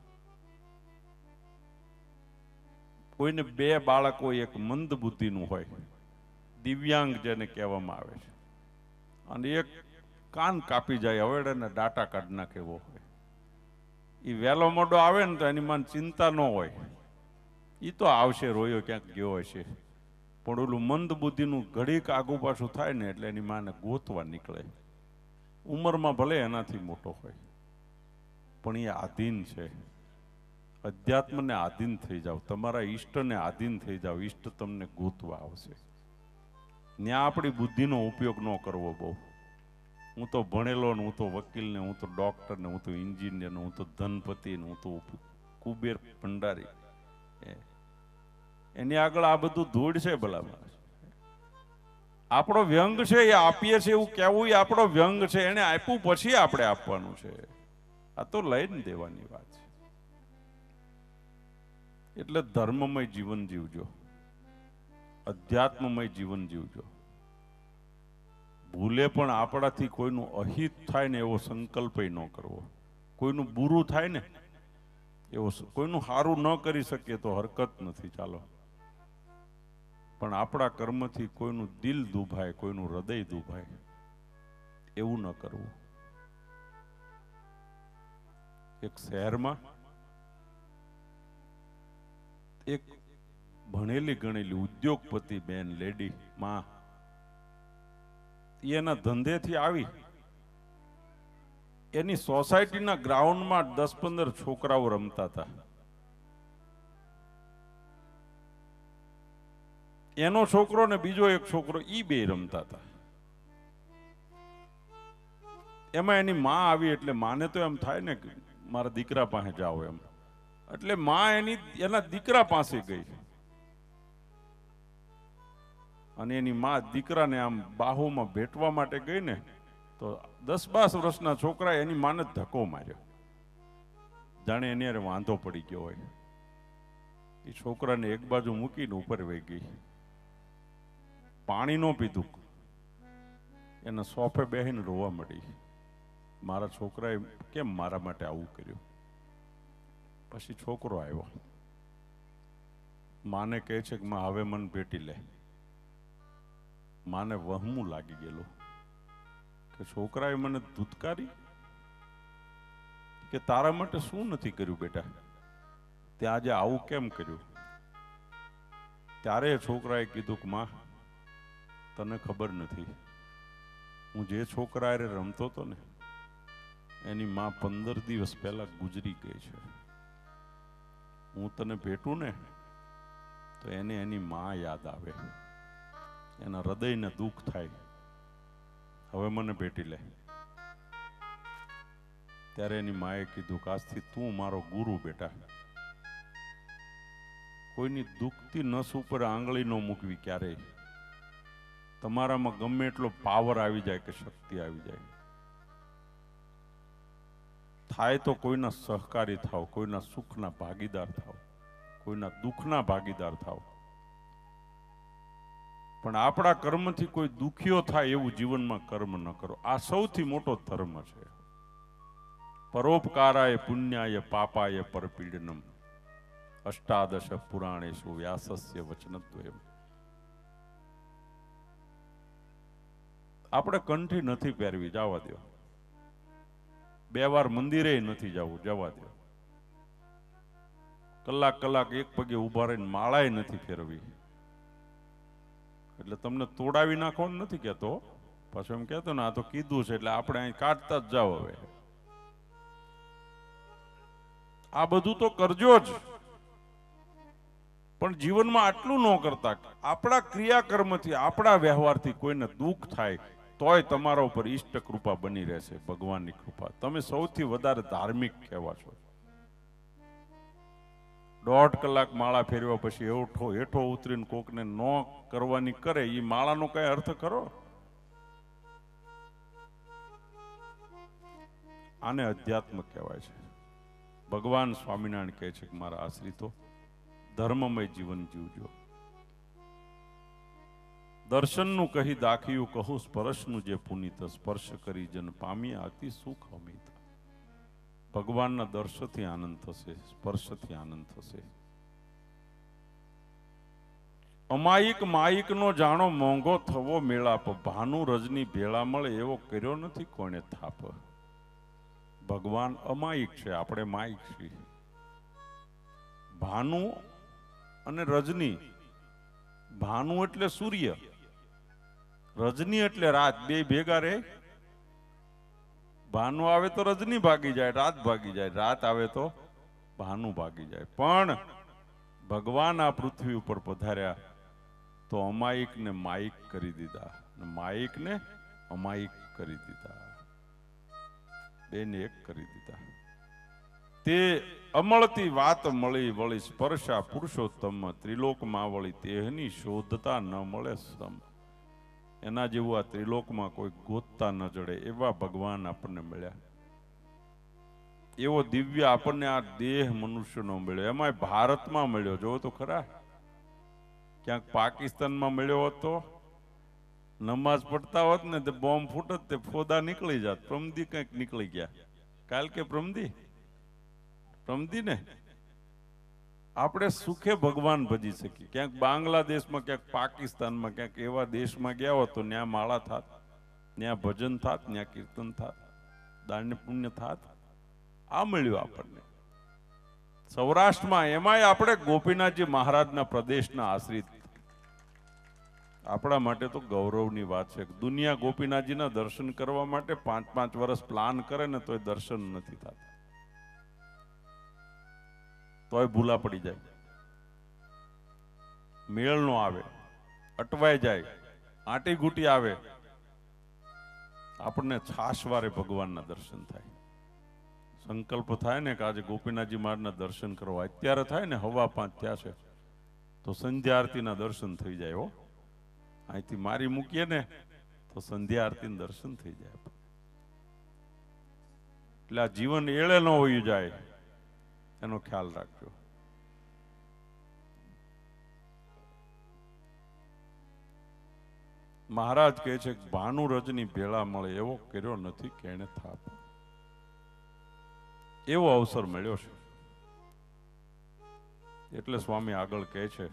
કોઈને બે બાળકો, એક મંદ બુદ્ધિનું હોય, દિવ્યાંગ જેને કહેવામાં આવે છે, અને એક કાન કાપી જાય, હવેડાને ડાટા કાઢી નાખે એવો હોય. એ વહેલો મોડો આવે ને તો એની માં ચિંતા ન હોય, એ તો આવશે, રોયો ક્યાંક ગયો હશે. પણ ઓલું મંદ બુદ્ધિનું ઘડીક આગુ પાછું થાય ને એટલે એની માને ગોતવા નીકળે. ઉંમરમાં ભલે એનાથી મોટો હોય, પણ એ આધીન છે. અધ્યાત્મને આધીન થઈ જાઓ, તમારા ઈષ્ટને આધીન થઈ જાઓ, ઈષ્ટ તમને ગોતવા આવશે. ત્યાં આપણી બુદ્ધિનો ઉપયોગ ન કરવો બહુ. હું તો ભણેલો ને, હું તો વકીલ ને, હું તો ડોક્ટર ને, હું તો એન્જિનિયર ને, હું તો ધનપતિ ને, હું તો કુબેર ભંડારી. એની આગળ આ બધું ધૂળ છે ભલામાં. આપણો વ્યંગ છે એ આપીએ છીએ એવું કહેવું એ આપણો વ્યંગ છે. એને આપ્યું પછી આપણે આપવાનું છે. આ તો લઈને દેવાની વાત છે. એટલે ધર્મમય જીવન જીવજો, અધ્યાત્મમય જીવન જીવજો. ભૂલે પણ આપણાથી કોઈનું અહિત થાય ને એવો સંકલ્પ ન કરવો. કોઈનું બુરું થાય ને એવો, કોઈનું સારું ન કરી શકીએ તો હરકત નથી, ચાલો. પણ આપણા કર્મથી કોઈનું દિલ દુભાય, કોઈનું હૃદય દુભાય એવું ન કરવું. એક શહેરમાં એક ભણેલી ગણેલી ઉદ્યોગપતિ બેન, લેડી માં, એના ધંધેથી આવી એની સોસાયટીના ગ્રાઉન્ડમાં દસ પંદર છોકરાઓ રમતા હતા. એનો છોકરો ને બીજો એક છોકરો ઈ બે રમતા હતા. એમાં એની માં આવી એટલે માને તો એમ થાય ને કે મારા દીકરા પાસે જાઓ એમ. એટલે માં એની એના દીકરા પાસે ગઈ અને એની માં દીકરાને આમ બાહુમાં ભેટવા માટે ગઈ ને તો દસ બાર વર્ષના છોકરા એની માને ધક્કો માર્યો, જાણે એની અરે વાંધો પડી ગયો હોય. એ છોકરાને એક બાજુ મૂકીને ઉપર વહી ગઈ. પાણી નો પીધું, એના સોફે બેહીને રોવા મળી. મારા છોકરાએ કેમ મારા માટે આવું કર્યું? પછી છોકરો આવ્યો, માને કહે છે કે માં હવે મને ભેટી લે. માને વહમું લાગી ગયેલું કે છોકરાએ મને ધૂતકારી કે તારા માટે શું નથી કર્યું બેટા, તે આજે આવું કેમ કર્યું? ત્યારે છોકરાએ કીધું કે માં તને ખબર નથી, હું જે છોકરા હારે રમતો હતો ને એની માં પંદર દિવસ પહેલા ગુજરી ગઈ છે. હું તને ભેટું ને તો એને એની માં યાદ આવે, એના હૃદયને દુઃખ થાય. હવે મને ભેટી લે. ત્યારે એની માએ કીધું કે આજથી તું મારો ગુરુ બેટા. કોઈની દુખતી નસ ઉપર આંગળી ન મૂકવી ક્યારેય. તમારામાં ગમે એટલો પાવર આવી જાય કે શક્તિ આવી જાય, થાય તો કોઈના સહકારી થાવ, કોઈના સુખના ભાગીદાર થાવ, કોઈના દુઃખના ભાગીદાર થાવ. પણ આપણા કર્મથી કોઈ દુખ્યો થાય એવું જીવનમાં કર્મ ન કરો. આ સૌથી મોટો ધર્મ છે. પરોપકારાય પુણ્યાય પાપાય પરપીડનમ અષ્ટાદશ પુરાણેશુ વ્યાસસ્ય વચનદ્વયમ. આપણે કંઠી નથી પહેરવી, જવા દો. બે વાર મંદિરે નથી જવું, જવા દો. કલાક કલાક એક પગે ઉભા રહીને માળાએ નથી ફેરવી. એટલે તમને તોડાવી નાખવાનું નથી કહેતો, પાછું એમ કહેતો ને આ તો કીધું છે એટલે આપણે અહીં કાઢતા જ જાઓ. હવે આ બધું તો કરજો જ, પણ જીવનમાં આટલું ન કરતા. આપણા ક્રિયાકર્મથી, આપણા વ્યવહારથી કોઈને દુઃખ થાય તોય તમારા ઉપર ઈષ્ટ કૃપા બની રહેશે, ભગવાનની કૃપા. તમે સૌથી વધારે ધાર્મિક કહેવા છો. દોઢ કલાક માળા ફેરવ્યા પછી એવઠો હેઠો ઉતરીને કોકને ન કરવાની કરે, એ માળાનો કઈ અર્થ ખરો? આને અધ્યાત્મ કહેવાય છે. ભગવાન સ્વામિનારાયણ કહે છે કે મારા આશ્રિતો ધર્મમય જીવન જીવજો. દર્શનનું કહી દાખ્યું કહું સ્પર્શનું જે પુનિત, સ્પર્શ કરી જન પામી અતિ સુખ અમિત. ભગવાનના દર્શનથી આનંદ થશે, સ્પર્શથી આનંદ થશે. અમાયિક માયિક નો જાણો મોંઘો થવો મેળાપ, ભાનુ રજની ભેળા મળે એવો કર્યો નથી કોણે થાપ. ભગવાન અમાયિક છે, આપણે માયિક છીએ. ભાનુ અને રજની, ભાનુ એટલે સૂર્ય, રજની એટલે રાત, બે ભેગા રે. ભાનુ આવે તો રજની ભાગી જાય, રાત ભાગી જાય, રાત આવે તો ભાનુ ભાગી જાય. પણ ભગવાન આ પૃથ્વી ઉપર પધાર્યા તો અમાયિક ને માયિક કરી દીધા, માયિક ને અમાયિક કરી દીધા, બેને એક કરી દીધા. તે અમળતી વાત મળી વળી સ્પર્શા પુરુષોત્તમ, ત્રિલોકમાં વળી તેહની શોધતા ન મળે સમ. એના જેવું આ ત્રિલોકમાં કોઈ ગોતતા ન જડે એવા ભગવાન આપણને મળ્યા. એવો દિવ્ય આપણને આ દેહ મનુષ્યનો મળ્યો, એમાંય ભારતમાં મળ્યો. જોવો તો ખરા, ક્યાંક પાકિસ્તાનમાં મળ્યો હોત તો નમાઝ પડતા હોત ને તે બોમ્બ ફૂટત, તે ફોદા નીકળી જાત. પ્રમદી કંઈક નીકળી ગયા. કાલ કે પ્રમદી પ્રમદી ને આપણે સુખે ભગવાન ભજી શકીએ. ક્યાંક બાંગ્લાદેશમાં, ક્યાંક પાકિસ્તાનમાં, ક્યાંક એવા દેશમાં ગયા હોત તો ત્યાં માળા થાત, ત્યાં ભજન થાત, ત્યાં કીર્તન થાત, દાન્ય પુણ્ય થાત. આ મળ્યું આપણને સૌરાષ્ટ્રમાં. એમાંય આપણે ગોપીનાથજી મહારાજના પ્રદેશના આશ્રિત. આપણા માટે તો ગૌરવની વાત છે. દુનિયા ગોપીનાથજીના દર્શન કરવા માટે પાંચ પાંચ વર્ષ પ્લાન કરે ને તોય દર્શન નથી થતા, તોય ભૂલા પડી જાય, મેળ નો આવે, અટવાઈ જાય, આંટી ઘૂંટી આવે. આપણને છાશવારે ભગવાનના દર્શન થાય. સંકલ્પ થાય ને કે આજે ગોપીનાથજી મહારાજના દર્શન કરવા, અત્યારે થાય ને હવા પાંચ થયા છે તો સંધ્યા આરતીના દર્શન થઈ જાય. હો, અહીંથી મારી મૂકીએ ને તો સંધ્યા આરતીના દર્શન થઈ જાય. એટલે આ જીવન એળે ન હોયું જાય એનો ખ્યાલ રાખજો. મહારાજ કહે છે કે ભાનુ રજની ભેળા મળે એવો કર્યો નથી કેણે થાપ. એવો અવસર મળ્યો છે. એટલે સ્વામી આગળ કહે છે,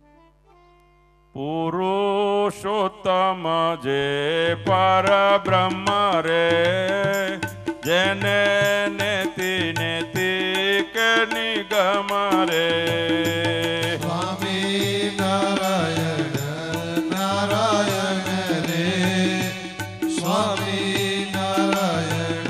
પુરુષોત્તમ જે પર બ્રહ્મ રે, જેને નેતિ નેતિક નિગમ રે. સ્વામી નારાયણ નારાયણ રે, સ્વામી નારાયણ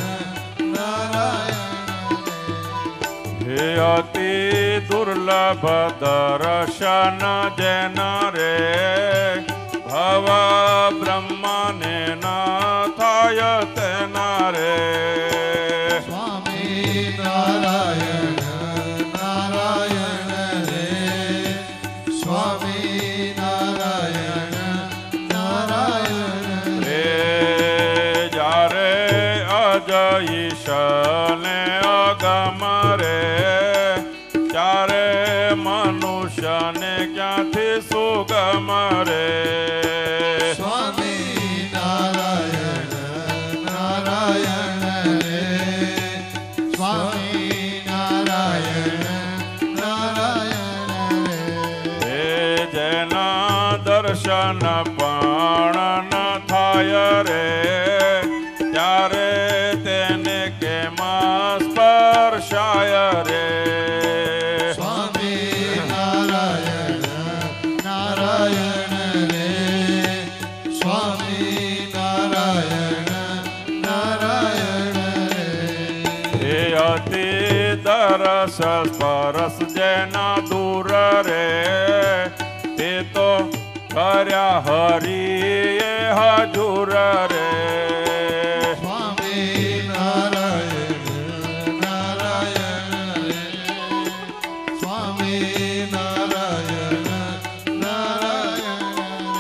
નારાયણ હે અતિ દુર્લભ દર્શન જેન રે, ભવ બ્રહ્મને ન થાય તેના રે. સ્વામી નારાયણ નારાયણ રે, સ્વામી નારાયણ નારાયણ રે. જ્યારે અજય ઈશને અગમ રે, ત્યારે મનુષ્યને ક્યાંથી સુગમ રે. સ્વામી નારાયણ નારાયણ રે, સ્વામી નારાયણ નારાયણ રે. હે જેના દર્શન પણ ન થાય રે, ત્યારે તેને કેમ સ્પર્શાય રે. સ્વામી નારાયણ નારાયણ રે, સ્વામી નારાયણ નારાયણ રે. હે અતિ દરસ સ્પરસ જેના દૂર રે, તે તો કર્યા હરિએ હજુર રે. સ્વામી નારાયણ નારાયણ રે, સ્વામી નારાયણ નારાયણ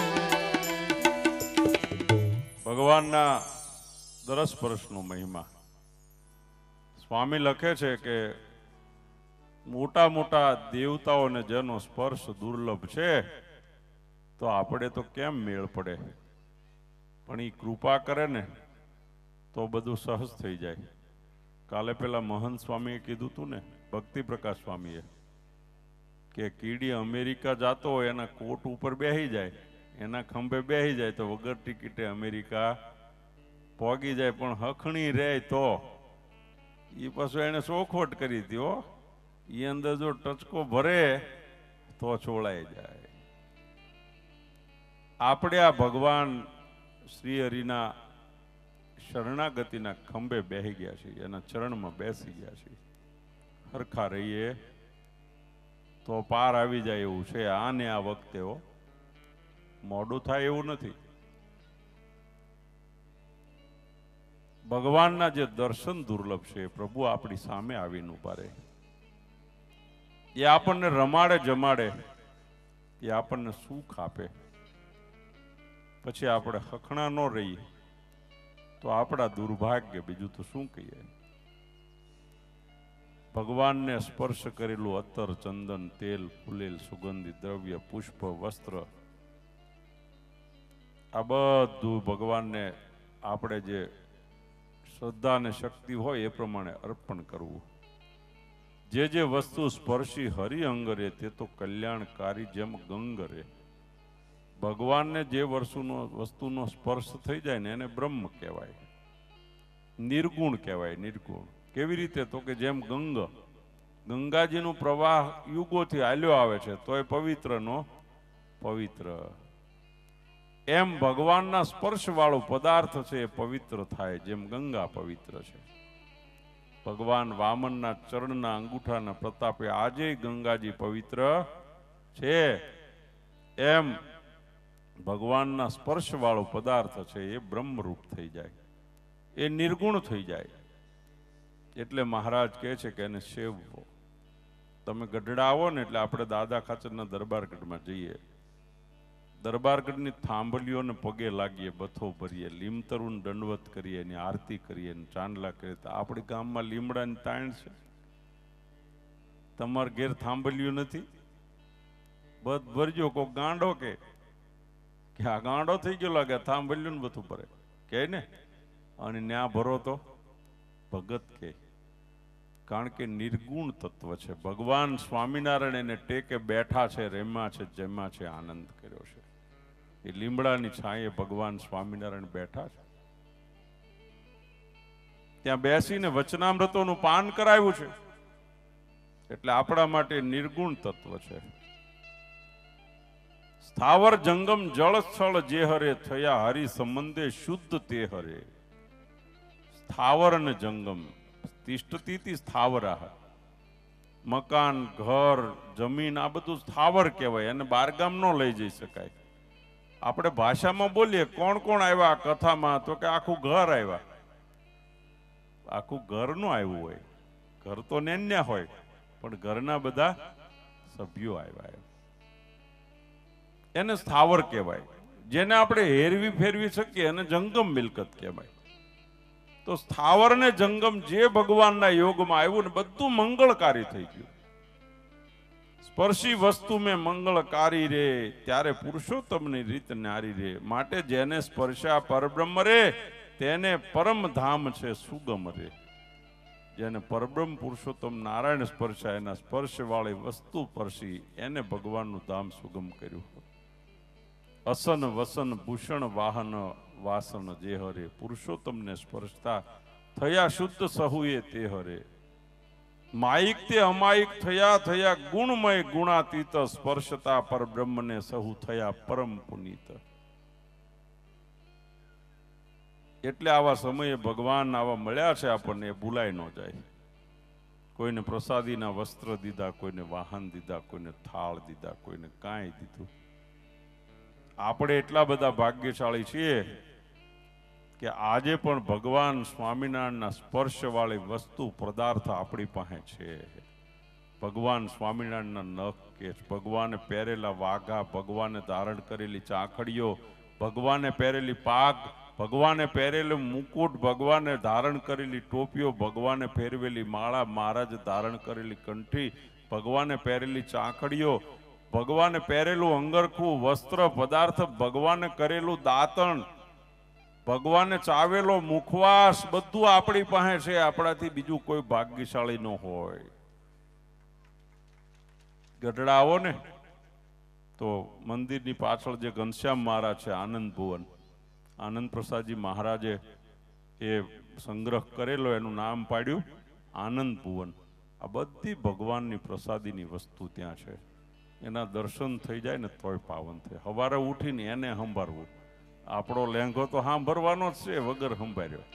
રે. ભગવાનના દરસ સ્પર્શનો મહિમા. સ્વામી લખે છે કે મોટા મોટા દેવતાઓને જેનો સ્પર્શ દુર્લભ છે તો આપણે તો કેમ મેળ પડે, પણ એ કૃપા કરે ને તો બધું સહજ થઈ જાય. કાલે પેલા મહંત સ્વામીએ કીધું હતું ને, ભક્તિ પ્રકાશ સ્વામીએ, કે કીડી અમેરિકા જાતો હોય એના કોટ ઉપર બેસી જાય, એના ખંભે બેસી જાય તો વગર ટિકિટે અમેરિકા પોગી જાય, પણ હખણી રહે તો એ પાછું એને ચોખવટ કરી હતી. હો, એ અંદર જો ટચકો ભરે તો છોડાઈ જાય. આપણે આ ભગવાન શ્રી હરિના શરણાગતિના ખંભે બેસી ગયા છીએ, એના ચરણમાં બેસી ગયા છીએ. હરખા રહીએ તો પાર આવી જાય એવું છે. આને આ વખતે હો, મોડું થાય એવું નથી. ભગવાનના જે દર્શન દુર્લભ છે, પ્રભુ આપણી સામે આવીને ઉભા રહે, એ આપણને રમાડે જમાડે, એ આપણને સુખ આપે. પછી આપણે હખણા ન રહીએ તો આપણા દુર્ભાગ્ય, બીજું તો શું કહીએ. ભગવાનને સ્પર્શ કરેલું અત્તર, ચંદન, તેલ, ફૂલેલ, સુગંધી દ્રવ્ય, પુષ્પ, વસ્ત્ર, આ બધું ભગવાનને આપણે જે શ્રદ્ધા અને શક્તિ હોય એ પ્રમાણે અર્પણ કરવું. જે જે વસ્તુ સ્પર્શી હરિ અંગરે તે તો કલ્યાણકારી જેમ ગંગરે. ભગવાનને જે વસ્તુનો વસ્તુનો સ્પર્શ થઈ જાય ને એને બ્રહ્મ કહેવાય, નિર્ગુણ કહેવાય. નિર્ગુણ કેવી રીતે? તો કે જેમ ગંગ, ગંગાજીનું પ્રવાહ યુગોથી હાલ્યો આવે છે તો એ પવિત્રનો પવિત્ર, એમ ભગવાનના સ્પર્શ વાળો પદાર્થ છે એ પવિત્ર થાય, જેમ ગંગા પવિત્ર છે. ભગવાન વામનના ચરણના અંગૂઠાના પ્રતાપે આજે ગંગાજી પવિત્ર છે, એમ ભગવાનના સ્પર્શ વાળો પદાર્થ છે એ બ્રહ્મરૂપ થઈ જાય, એ નિર્ગુણ થઈ જાય. એટલે મહારાજ કહે છે કે એને સેવવો. તમે ગઢડા આવો ને એટલે આપણે દાદા ખાચરના દરબારગઢમાં જઈએ, દરબારગઢની થાંભલીઓને પગે લાગીએ, બથો ભરીએ, લીમતરુન દંડવત કરીએ, એની આરતી કરીએ, ચાંદલા કરીએ. તો આપણી ગામમાં લીમડાની તાણ છે, તમાર ઘેર થાંભલીઓ નથી? બધ ભરજો. કોક ગાંડો કે કે આ ગાંડો થઈ ગયો લાગે, થાંભલ્યું ને બધું ભરે કે ને, અને ન્યા ભરો તો ભગત કે. કારણ કે નિર્ગુણ તત્વ છે. ભગવાન સ્વામિનારાયણ એને ટેકે બેઠા છે, રેમાં છે, જેમાં છે, આનંદ કર્યો છે. એ લીમડાની છાંયે ભગવાન સ્વામિનારાયણ બેઠા છે, ત્યાં બેસીને વચનામૃતોનું પાન કરાવ્યું છે. એટલે આપણા માટે નિર્ગુણ તત્વ છે. સ્થાવર જંગમ જળ સ્થળ જે હરે થયા હરિ સંબંધે શુદ્ધ તે હરે. સ્થાવર અને જંગમ, તિષ્ઠતી સ્થાવરા, મકાન, ઘર, જમીન, આ બધું સ્થાવર કહેવાય, અને બારગામ ન લઈ જઈ શકાય. આપણે ભાષામાં બોલીએ કોણ કોણ આવ્યા કથામાં, તો કે આખું ઘર આવ્યા. આખું ઘર નું આવ્યું હોય, ઘર તો નેન્યા હોય, પણ ઘરના બધા સભ્યો આવ્યા, એને સ્થાવર કહેવાય. જેને આપણે હેરવી ફેરવી શકીએ એને જંગમ મિલકત કહેવાય. તો સ્થાવર ને જંગમ જે ભગવાનના યોગમાં આવ્યું ને બધું મંગળકારી થઈ ગયું. સ્પર્શી વસ્તુ મેં મંગળકારી રે, ત્યારે પુરુષોત્તમની રીત નારી રે. માટે જેને સ્પર્શા પરબ્રહ્મ રે, તેને પરમ ધામ છે સુગમ રે. જેને પરબ્રહ્મ પુરુષોત્તમ નારાયણ સ્પર્શા, એના સ્પર્શ વાળી વસ્તુ પરશી, એને ભગવાનનું ધામ સુગમ કર્યું. અસન વસન ભૂષણ વાહન વાસન જે હરે, પુરુષોત્તમને સ્પર્શતા થયા શુદ્ધ સહુએ તે હરે. માયિક તે અમાયિક થયા થયા ગુણમય ગુણાતીત, સ્પર્શતા પરબ્રહ્મને સહુ થયા પરમ પુનીત. એટલે આવા સમયે ભગવાન આવા મળ્યા છે આપણને, એ ભૂલાય ન જાય. કોઈને પ્રસાદીના વસ્ત્ર દીધા, કોઈને વાહન દીધા, કોઈને થાળ દીધા, કોઈને કાંઈ દીધું. આપણે એટલા બધા ભાગ્યશાળી છીએ કે આજે પણ ભગવાન સ્વામિનારાયણના સ્પર્શ વાળી વસ્તુ પદાર્થ આપણી પાસે છે. ભગવાન સ્વામિનારાયણના નખ કેશ, ભગવાને પહેરેલા વાઘા, ભગવાને ધારણ કરેલી ચાંખડીઓ, ભગવાને પહેરેલી પાગ, ભગવાને પહેરેલું મુકુટ, ભગવાને ધારણ કરેલી ટોપીઓ, ભગવાને ફેરવેલી માળા, મહારાજ ધારણ કરેલી કંઠી, ભગવાને પહેરેલી ચાંખડીઓ, ભગવાને પહેરેલું અંગરખું વસ્ત્ર પદાર્થ, ભગવાને કરેલું દાંતણ, ભગવાને ચાવેલો મુખવાસ, બધું આપણી પાસે છે. આપણાથી બીજું કોઈ ભાગ્યશાળી ન હોય. ગઢડા આવો ને તો મંદિરની પાછળ જે ઘનશ્યામ મહારાજ છે, આનંદ ભુવન, આનંદ પ્રસાદજી મહારાજે એ સંગ્રહ કરેલો, એનું નામ પાડ્યું આનંદ ભુવન. આ બધી ભગવાનની પ્રસાદીની વસ્તુ ત્યાં છે. એના દર્શન થઈ જાય ને તોય પાવન થાય. સવારે ઉઠીને એને સંભાળવું. આપણો લેંઘો તો સાંભળવાનો જ છે વગર સંભાળ્યો.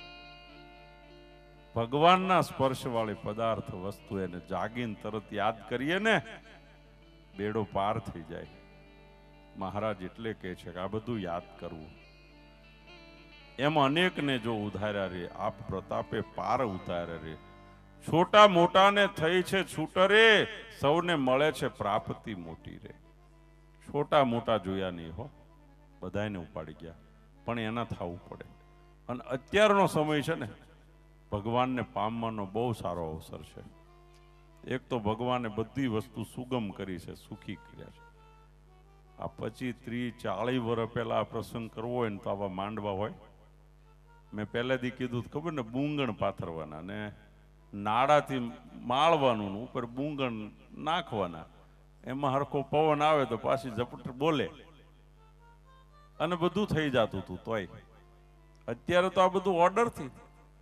ભગવાનના સ્પર્શ વાળી પદાર્થ વસ્તુ એને જાગીને તરત યાદ કરીએ ને, બેડો પાર થઈ જાય. મહારાજ એટલે કહે છે કે આ બધું યાદ કરવું. એમ અનેકને જો ઉધાર્યા રે, આપ પ્રતાપે પાર ઉતાર્યા રે. છોટા મોટાને થઈ છે છૂટરે, સૌને મળે છે પ્રાપ્તિ મોટી રે. છોટા મોટા જોયા નહીં હો, બધાને ઉપાડી ગયા, પણ એના થવું પડે. અને અત્યારનો સમય છે ને ભગવાનને પામવાનો બહુ સારો અવસર છે. એક તો ભગવાને બધી વસ્તુ સુગમ કરી છે, સુખી કર્યા છે. આ પચીસ ત્રીસ ચાલીસ વર્ષ પહેલા આ પ્રસંગ કરવો હોય ને તો આવા માંડવા હોય. મેં પહેલેથી કીધું ખબર ને, બુંગણ પાથરવાના ને નાડાથી માળવાનું, ઉપર બુંગણ નાખવાના, એમાં હરખો પવન આવે તો પાછી ઝપટ બોલે અને બધું થઈ જતું હતું. તોય અત્યારે તો આ બધું ઓર્ડરથી.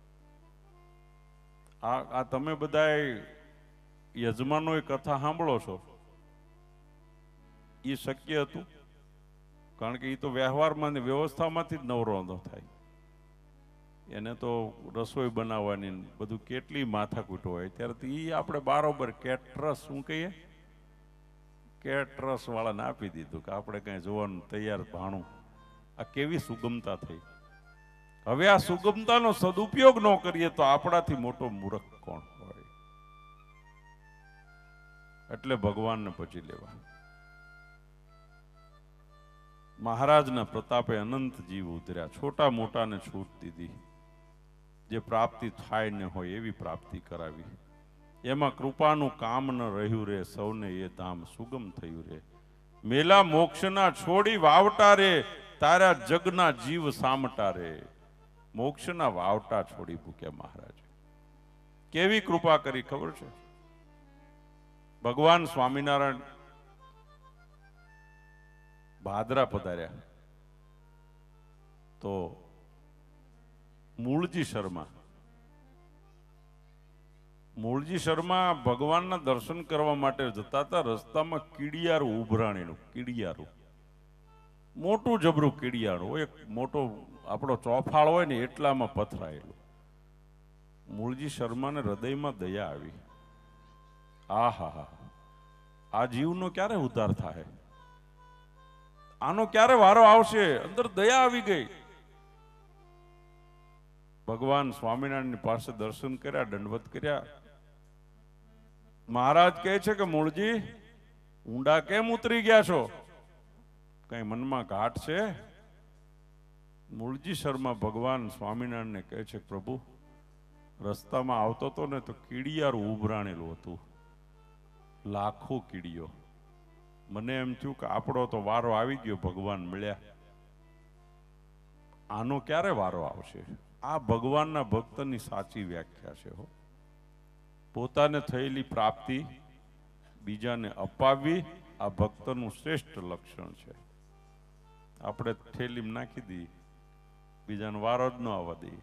આ આ તમે બધા યજમાનો કથા સાંભળો છો, એ શક્ય હતું? કારણ કે એ તો વ્યવહારમાં ને વ્યવસ્થામાંથી જ નવરો ન થાય. એને તો રસોઈ બનાવવાની બધું કેટલી માથાકૂટ હોય. ત્યારે તો એ આપણે બારોબર કેટરસ, શું કહીએ, કેટરસ વાળાને આપી દીધું કે આપણે કઈ જોવાનું તૈયાર ભાણું. આ કેવી સુગમતા થઈ. હવે આ સુગમતાનો સદુપયોગ ન કરીએ તો આપણાથી મોટો મૂર્ખ કોણ હોય? એટલે ભગવાનને ભજી લેવા. મહારાજના પ્રતાપે અનંત જીવ ઉતર્યા, છોટા મોટાને છૂટ દીધી. જે પ્રાપ્તિ થાય ને હોય એવી પ્રાપ્તિ કરાવી. એમાં કૃપાનું કામ ન રહ્યું રે, સૌને એ ધામ સુગમ થયું રે. મેલા મોક્ષના છોડી વાવટા રે, તારા જગના જીવ સામટા રે. મોક્ષના વાવટા છોડી મૂક્યા મહારાજ. કેવી કૃપા કરી ખબર છે? ભગવાન સ્વામિનારાયણ ભાદરા પધાર્યા તો મૂળજી શર્મા મૂળજી શર્મા ભગવાનના દર્શન કરવા માટે જતા હતા. રસ્તામાં કીડિયારું ઉભરાણીનું, કીડિયારું મોટું જબરું કીડિયારું, એક મોટો આપણો ચોફાળ હોય ને એટલામાં પથરાયેલું. મૂળજી શર્માને હૃદયમાં દયા આવી. આ હા હા, આ જીવનો ક્યારે ઉદ્ધાર થાય? આનો ક્યારે વારો આવશે? અંદર દયા આવી ગઈ. ભગવાન સ્વામિનારાયણ પાસે દર્શન કર્યા, દંડવત કર્યા. મહારાજ કહે છે કે મૂળજી ઊંડા કેમ ઉતરી ગયા છો? કઈ મનમાં ઘાટ છે? મૂળજી શર્મા ભગવાન સ્વામિનારાયણને કહે છે, પ્રભુ રસ્તામાં આવતો હતો ને તો કીડિયારું ઉભરાણેલું હતું, લાખો કીડીઓ. મને એમ થયું કે આપણો તો વારો આવી ગયો, ભગવાન મળ્યા. આનો ક્યારે વારો આવશે? આ ભગવાનના ભક્તની સાચી વ્યાખ્યા છે. હો, પોતાને થયેલી પ્રાપ્તિ બીજાને અપાવવી આ ભક્તનું શ્રેષ્ઠ લક્ષણ છે. આપણે થેલીમાં નાખી દઈએ, બીજાનો વારો જ ન આવવા દઈએ.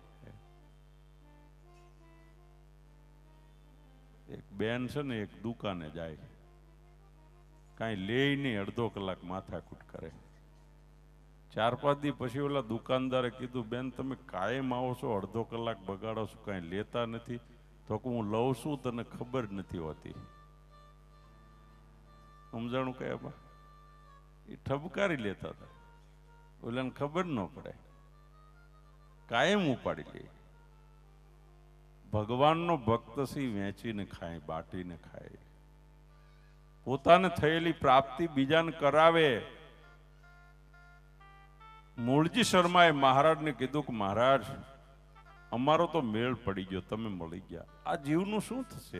એક બેન છે ને, એક દુકાને જાય, કાંઈ લે નહીં, અડધો કલાક માથાકૂટ કરે. ચાર પાંચ દી પછી ઓલા દુકાનદારે કીધું, બેન તમે કાયમ આવો છો, અડધો કલાક બગાડો છો, કાંઈ લેતા નથી. તો કે હું લઉં છું, તને ખબર નથી હોતી. સમજાણું કયા? એ ઠબકારી લેતા હતા, ઓલાને ખબર ન પડે, કાયમ ઉપાડી લે. ભગવાનનો ભક્ત સી વેચીને ખાય, બાટીને ખાય. પોતાને થયેલી પ્રાપ્તિ બીજાને કરાવે. મૂળજી શર્માએ મહારાજને કીધું કે મહારાજ અમારો તો મેળ પડી ગયો, તમે મળી ગયા. આ જીવનું શું થશે?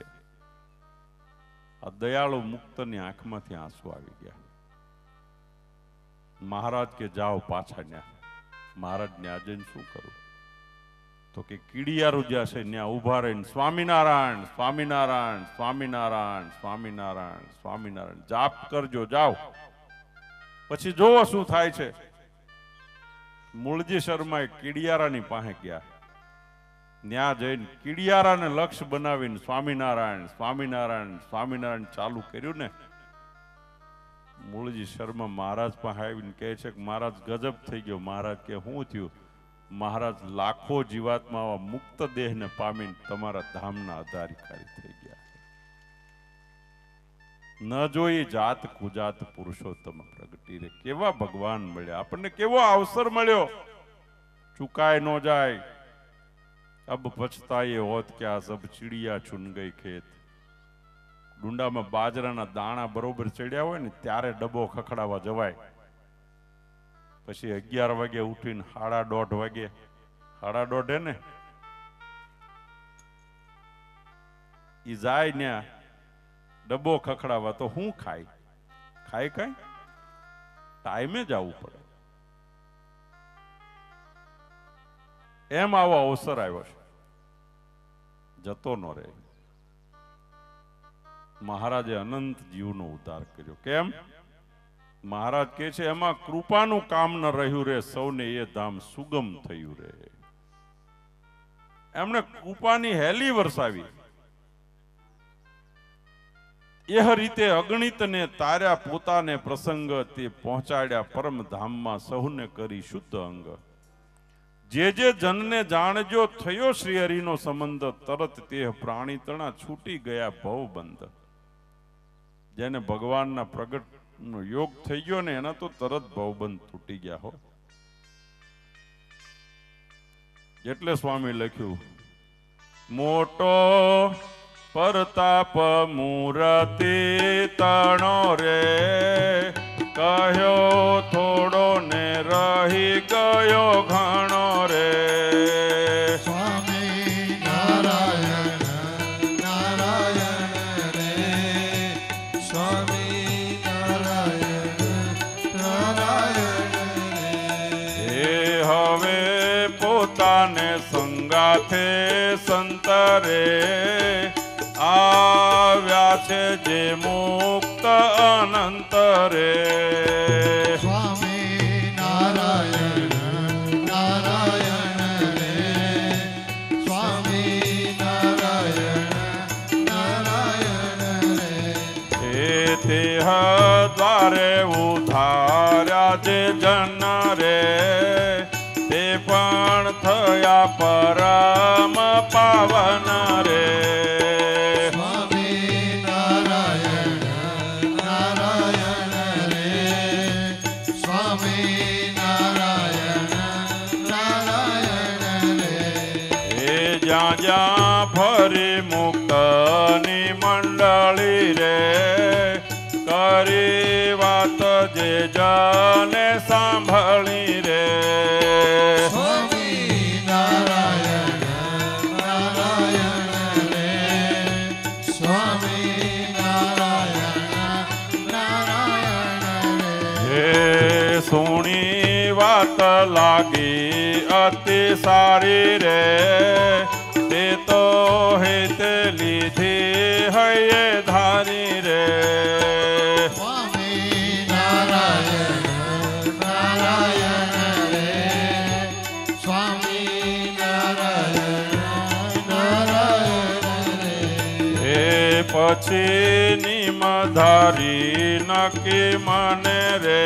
આ દયાળુ મુક્તની આંખમાંથી આંસુ આવી ગયા. મહારાજ કે જાઓ પાછા ન્યા. મહારાજ ન્યા જઈને શું કરું? તો કે કીડિયારું જ્યાં છે ત્યાં ઉભા રહીને સ્વામિનારાયણ સ્વામિનારાયણ સ્વામિનારાયણ સ્વામિનારાયણ સ્વામિનારાયણ જાપ કરજો, જાઓ, પછી જોવો શું થાય છે. મૂળજી શર્માએ કીડિયારાની પાસે ગયા. ત્યાં જઈને કીડિયારાને લક્ષ્ય બનાવીને સ્વામિનારાયણ સ્વામિનારાયણ સ્વામિનારાયણ ચાલુ કર્યું ને. મૂળજી શર્મા મહારાજ પાસે આવીને કહે છે કે મહારાજ ગજબ થઈ ગયો. મહારાજ કે શું થયું? મહારાજ લાખો જીવાત્મા મુક્ત દેહને પામીને તમારા ધામના અધિકારી થઈ ગયા. ન જોઈ જાત કુજાત પુરુષોત્તમ પ્રગટી રે. કેવા ભગવાન મળ્યા આપણને, કેવો અવસર મળ્યો, ચુકાય ન જાય. અબ પછતાયે હોત ક્યા, સબ ચીડિયા ચુન ગઈ ખેત. ડુંડામાં બાજરાના દાણા બરોબર ચડ્યા હોય ને ત્યારે ડબ્બો ખખડાવવા જવાય. પછી અગિયાર વાગે ઉઠીને સાડા દોઢ વાગે સાડા દોઢે ને ઈ જાય ને ડબ્બો ખખડાવા તો હું ખાય ખાય કઈ ટાઈમે જ આવવું પડે. એમ આવો અવસર આવ્યો છે, જતો ન રહે. મહારાજે અનંત જીવનો ઉદ્ધાર કર્યો. કેમ? મહારાજ કે છે એમાં કૃપાનું કામ ન રહ્યું રે, સૌને એ ધામ સુગમ થયું રે. એમણે કૃપાની હેલી વરસાવી. એ રીતે અગણિતને તાર્યા પોતાને પ્રસંગ, તે પહોંચાડ્યા પરમ ધામમાં સહુને કરી શુદ્ધ અંગ. જે જે જનને જાણજો થયો શ્રી હરિનો સંબંધ, તરત તે પ્રાણી તણા છૂટી ગયા ભવબંધ. જેને ભગવાનના પ્રગટ નો યોગ થઈ ગયો ને એના તો તરત ભવબંધ તૂટી ગયા હો. એટલે સ્વામી લખ્યું, મોટો પરતાપ મૂર્તિ તણો રે, કહ્યો થોડો ને રહી ગયો ઘણો રે. સ્વામી નારાયણ નારાયણ રે, સ્વામી નારાયણ નારાયણ રે. એ હવે પોતાને સંગાથે સંતરે, આવ્યા છે જે મુક્ત અનંત રે. સ્વામી નારાયણ નારાયણ રે, સ્વામી નારાયણ નારાયણ રે. એ તે દ્વારે ઉધાર્યા જે જન રે, તે પણ થયા પરમ પાવન રે. જ્યાં જ્યાં ફરી મુક્તની મંડળી રે, કરી વાત જે જને સાંભળી રે. સ્વામી નારાયણ નારાયણ રે, સ્વામી નારાયણ નારાયણ રે. હે સુણી વાત લાગી અતિ સારી રે, તે તો હેતે લીધી હૈયે ધારી રે. સ્વામી નારાયણ નારાયણ રે, સ્વામી નારાયણ નારાયણ રે. હે પછી નિમધારી નક્કી મને રે,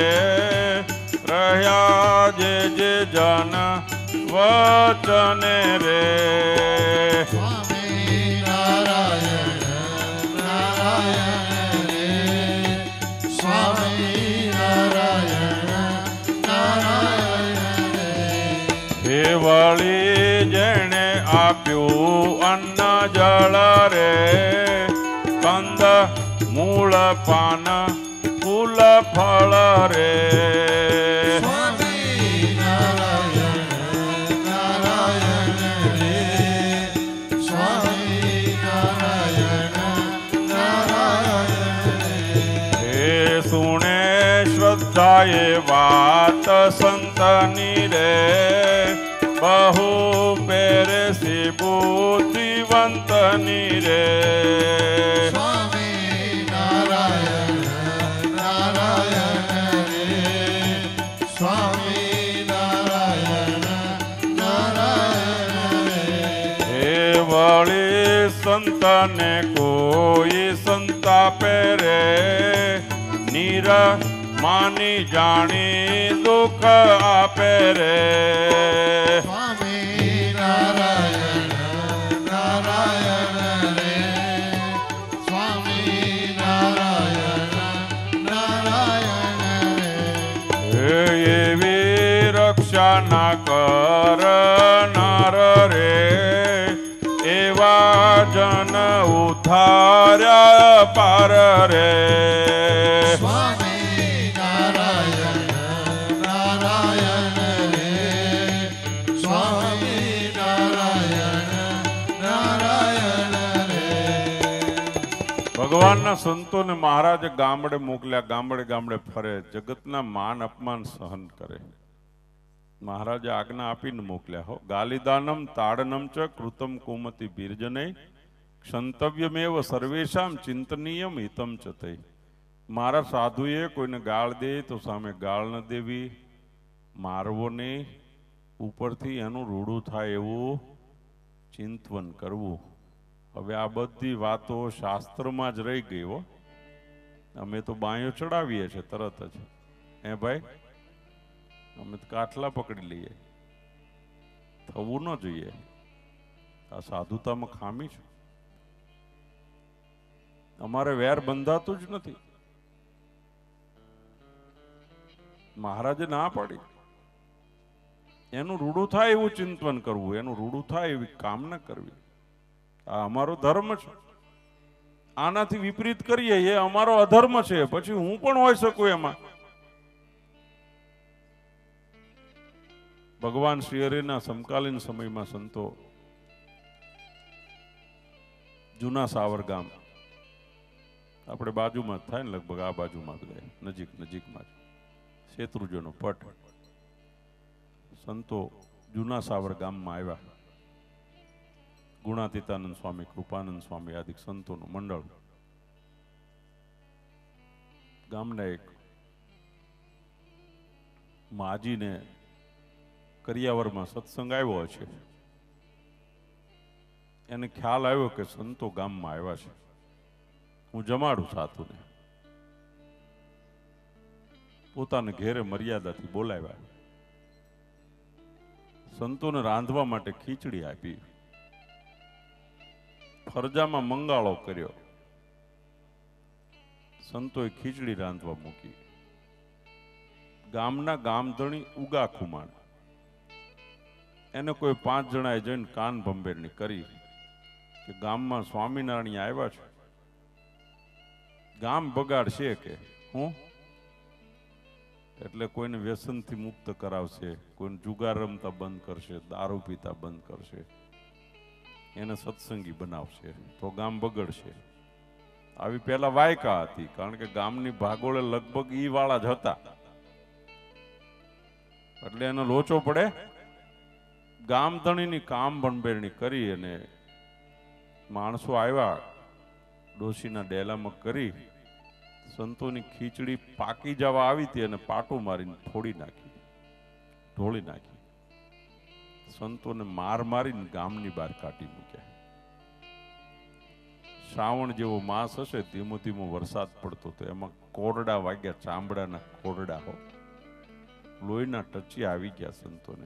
રહ્યા જે જે જન વચને રે. સ્વામી નારાયણ નારાયણ રે, સ્વામી નારાયણ નારાયણ રે. હે વળી જેણે આપ્યું અન્ન જળ રે, કંદ મૂળ પાન ફૂલ ફળ રે. સ્વામી નારાયણ નારાયણ રે, સ્વામી નારાયણ નારાયણ રે. હે સુણે શ્રદ્ધાએ વાત સંતની રે, બહુ પેરસી બુદ્ધિવંતની રે. સ્વામી નારાયણ નારાયણ રે, સ્વામી નારાયણ નારાયણ રે. હે વળી સંતને કોઈ સંતાપે રે, નીર માની જાણી દુઃખ આપે રે. સ્વામી નારાયણ નારાયણ રે, સ્વામી નારાયણ નારાયણ રે. હે એવી રક્ષા ના કરનાર રે, એવા જન ઉદ્ધાર્યા પાર રે. સ્વામી નારાયણ નારાયણ ભગવાનના સંતોને મહારાજે ગામડે મોકલ્યા, ગામડે ગામડે ફરે, જગતના માન અપમાન સહન કરે. મહારાજે આજ્ઞા આપીને મોકલ્યા હો. ગાલિદાનમ તાડનમ ચ કૃતમ કુમતિ બિરજને ક્ષંતવ્યમેવ સર્વેશામ ચિંતનીયમ હિતમ ચ તૈ. મારા સાધુએ કોઈને ગાળ દે તો સામે ગાળ ન દેવી, મારવો નહીં, ઉપરથી એનું રૂડું થાય એવું ચિંતવન કરવું. હવે આ બધી વાતો શાસ્ત્રમાં જ રહી ગઈ હો. અમે તો બાયો ચડાવીએ છીએ તરત જ. હે ભાઈ, અમે તો કાટલા પકડી લઈએ. થવું ન જોઈએ. આ સાધુતામાં ખામી છે. અમારે વેર બંધાતું જ નથી. મહારાજે ના પાડી. એનું રૂડું થાય એવું ચિંતન કરવું, એનું રૂડું થાય એવી કામના કરવી. આ અમારો ધર્મ છે. આનાથી વિપરીત કરીએ એ અમારો અધર્મ છે. પછી હું પણ હોઈ શકું એમાં. ભગવાન શ્રી હરિના સમકાલીન સમયમાં સંતો જૂના સાવર ગામ, આપણે બાજુમાં જ થાય ને, લગભગ આ બાજુમાં જ ગયા, નજીક નજીકમાં જ શેત્રુંજયનો પટ. સંતો જૂના સાવર ગામમાં આવ્યા. ગુણાતીતાનંદ સ્વામી, કૃપાનંદ સ્વામી આદિ સંતોનું મંડળ. ગામના એક માજીને કરિયાવરમાં સત્સંગ આવ્યો છે. એને ખ્યાલ આવ્યો કે સંતો ગામમાં આવ્યા છે, હું જમાડું સાધુને. પોતાને ઘેરે મર્યાદાથી બોલાવ્યા. સંતોને રાંધવા માટે ખીચડી આપી, ફરજામાં મંગાળો કર્યો. સંતોએ ખીચડી રાંધવા મૂકી. ગામના ગામધણી ઉગા ખુમાણ, એને કોઈ પાંચ જણાએ જઈને કાન ભંભેરણી કરી કે ગામમાં સ્વામિનારાયણ આવ્યા છે, ગામ બગાડશે કે હું, એટલે કોઈને વ્યસનથી મુક્ત કરાવશે, કોઈને જુગાર રમતા બંધ કરશે, દારૂ પીતા બંધ કરશે, એને સત્સંગી બનાવશે, તો ગામ બગડશે. આવી પહેલા વાયકા હતી, કારણ કે ગામની ભાગોળે લગભગ ઈ વાળા જ હતા, એટલે એનો લોચો પડે. ગામધણીની કામ ભણબેરણી કરી અને માણસો આવ્યા, ડોશીના ડેલામાં કરી સંતોની ખીચડી પાકી જવા આવી હતી અને પાટું મારીને ફોડી નાખી, ઢોળી નાખી. સંતોને માર મારીને ગામની બહાર કાઢી મૂક્યા. શ્રાવણ જેવો માસ હશે, ધીમો ધીમો વરસાદ પડતો હતો, એમાં કોરડા વાગ્યા, ચામડાના કોરડા હો, લોહીના ટચિયા આવી ગયા સંતોને.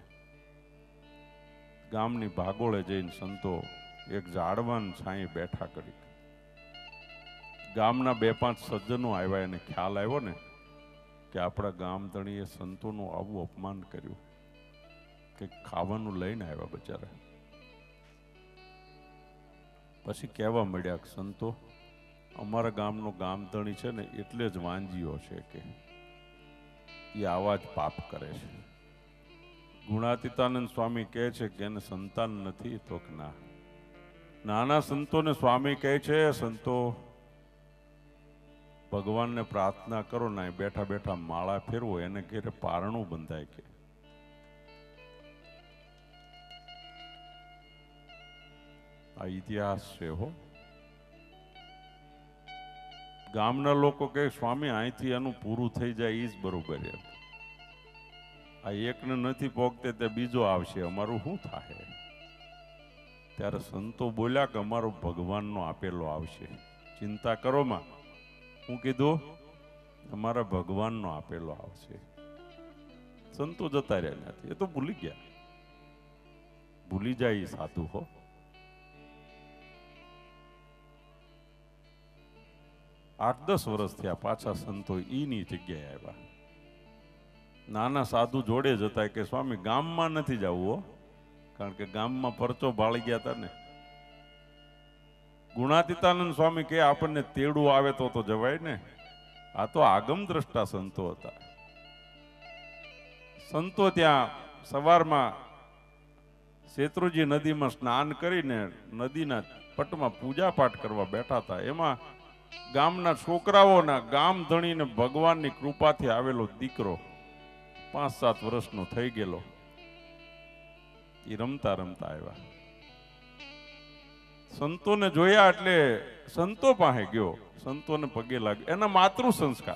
ગામની ભાગોળે જઈને સંતો એક ઝાડવાન છાંયે બેઠા કરી. ગામના બે પાંચ સજ્જનો આવ્યા, એને ખ્યાલ આવ્યો ને કે આપણા ગામધણીએ સંતોનું આવું અપમાન કર્યું કે ખાવાનું લઈને આવ્યા બચારા. પછી કહેવા મળ્યા કે સંતો, અમારા ગામનો ગામધણી છે ને એટલે જ વાંજીઓ છે કે એ આવા જ પાપ કરે છે. ગુણાતીતાનંદ સ્વામી કહે છે કે એને સંતાન નથી, તો કે ના. નાના સંતોને સ્વામી કહે છે, સંતો ભગવાનને પ્રાર્થના કરો ને, બેઠા બેઠા માળા ફેરવો, એને ઘેરે પારણું બંધાય કે. આ ઇતિહાસ છે હો. ગામના લોકો કહે સ્વામી અહીંથી એનું પૂરું થઈ જાય એ જ બરોબર છે. આ એકને નથી પોગતે તે બીજો આવશે, અમારું શું થાય? ત્યારે સંતો બોલ્યા કે અમારો ભગવાનનો આપેલો આવશે, ચિંતા કરો માં. હું કીધું અમારા ભગવાનનો આપેલો આવશે. સંતો જતા રહ્યા નથી, એ તો ભૂલી ગયા. ભૂલી જાય સાધુ હો. આઠ દસ વર્ષ થયા, પાછા સંતો ઈની જગ્યાએ આવ્યા. નાના સાધુ જોડે જતા કે સ્વામી ગામમાં નથી જવું હો, કારણ કે ગામમાં પરચો ભાળી ગયા હતા ને. ગુણાતીતાનંદ સ્વામી કે આપણને તેડું આવે તો તો જવાય ને. આ તો આગમ દ્રષ્ટા સંતો હતા. સંતો ત્યાં સવારમાં શેત્રુજી નદીમાં સ્નાન કરીને નદીના પટમાં પૂજા પાઠ કરવા બેઠા હતા. એમાં ગામના છોકરાઓના ગામ ધણીને ભગવાનની કૃપાથી આવેલો દીકરો પાંચ સાત વર્ષનો થઈ ગયેલો. એ રમતા રમતા આવ્યા, સંતોને જોયા એટલે સંતો પાસે ગયો, સંતોને પગે લાગ્યો. એના માતૃ સંસ્કાર.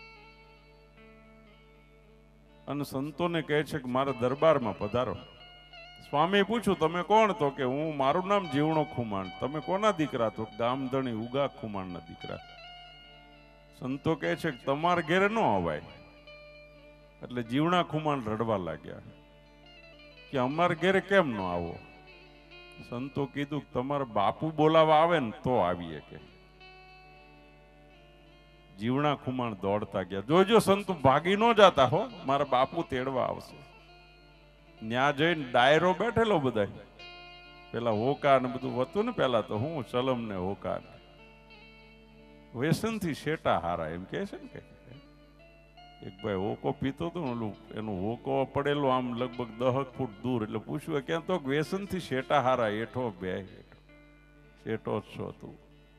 અને સંતોને કહે છે કે મારા દરબારમાં પધારો. સ્વામી પૂછ્યું તમે કોણ? તો કે હું, મારું નામ જીવણો ખુમાણ. તમે કોના દીકરા? તો ગામધણી ઉગા ખુમાણના દીકરા. સંતો કહે છે કે તમારા ઘેરે ન અવાય. એટલે જીવણા ખુમાણ રડવા લાગ્યા કે અમારા ઘેરે કેમ ન આવો? સંતો કીધું કે તમારા બાપુ બોલાવા આવે ને તો આવીએ. કે જીવણા ખુમાણ દોડતા ગયા. જોજો સંતો ભાગી ન જતા હો, મારા બાપુ તેડવા આવશે. ન્યા જઈને ડાયરો બેઠેલો બધા, પેલા હોકા ને બધું હતું ને, પેલા તો હું ચલમ ને હોકા ને વ્યસન થી શેટા હારા એમ કે છે ને. કે એક ભાઈ હોકો પીતો હતો ને, ઓલું એનું હોકો પડેલો આમ લગભગ દહક ફૂટ દૂર. એટલે પૂછ્યું ક્યાં? તો વ્યસન થી શેટા હારા એઠો બે શેટો જ છો તું.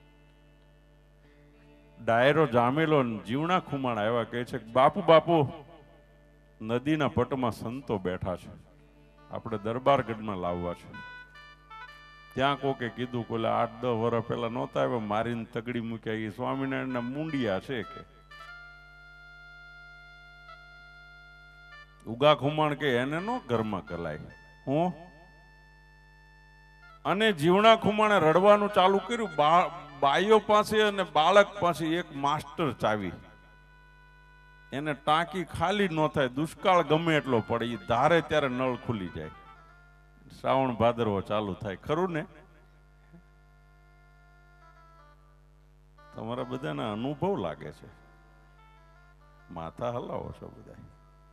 ડાયરો જામેલો જીવણા ખુમાણ આવ્યા, કહે છે બાપુ બાપુ નદીના પટમાં સંતો બેઠા છે, આપણે દરબારગઢમાં લાવવા છે. ત્યાં કોકે કીધું કે આઠ દસ વર્ષ પહેલા નહોતા આવ્યા, મારીને તગડી મૂક્યા. એ સ્વામિનારાયણના મુંડિયા છે. કે ઉગા ખુમાણ કે એને નો ઘરમાં કલાય હું. અને જીવણા ખુમાણે રડવાનું ચાલુ કર્યું. બાઈઓ પાસે અને બાળક પાસે એક માસ્ટર ચાવી, એને ટાંકી ખાલી ન થાય, દુષ્કાળ ગમે એટલો પડે, એ ધારે ત્યારે નળ ખુલી જાય. શ્રાવણ ભાદરવો ચાલુ થાય. ખરું ને? તમારા બધાના અનુભવ લાગે છે, માથા હલાવો છો બધા.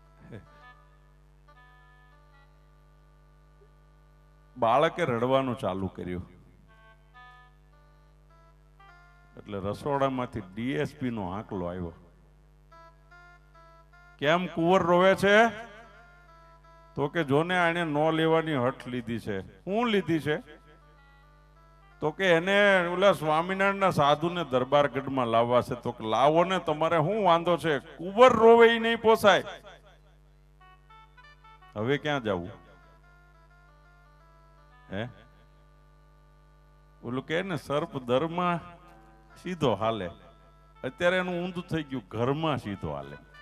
બાળકે રડવાનું ચાલુ કર્યું એટલે રસોડામાંથી ડીએસપી નો આંકલો આવ્યો. કેમ કુંવર રોવે છે? તો કે જોને આને નો લેવાની હઠ લીધી છે. હું લીધી છે? તો કે એને ઓલા સ્વામિનારાયણના સાધુને દરબારગઢમાં લાવવા છે. તો કે લાવો ને, તમારે શું વાંધો છે? કુંવર રોવે એ નહીં પોસાય. હવે ક્યાં જવું? હે ઓલું કે ને સર્પ દરમાં સીધો હાલે, અત્યારે એનું ઊંધું થઈ ગયું, ઘરમાં સીધો હાલે.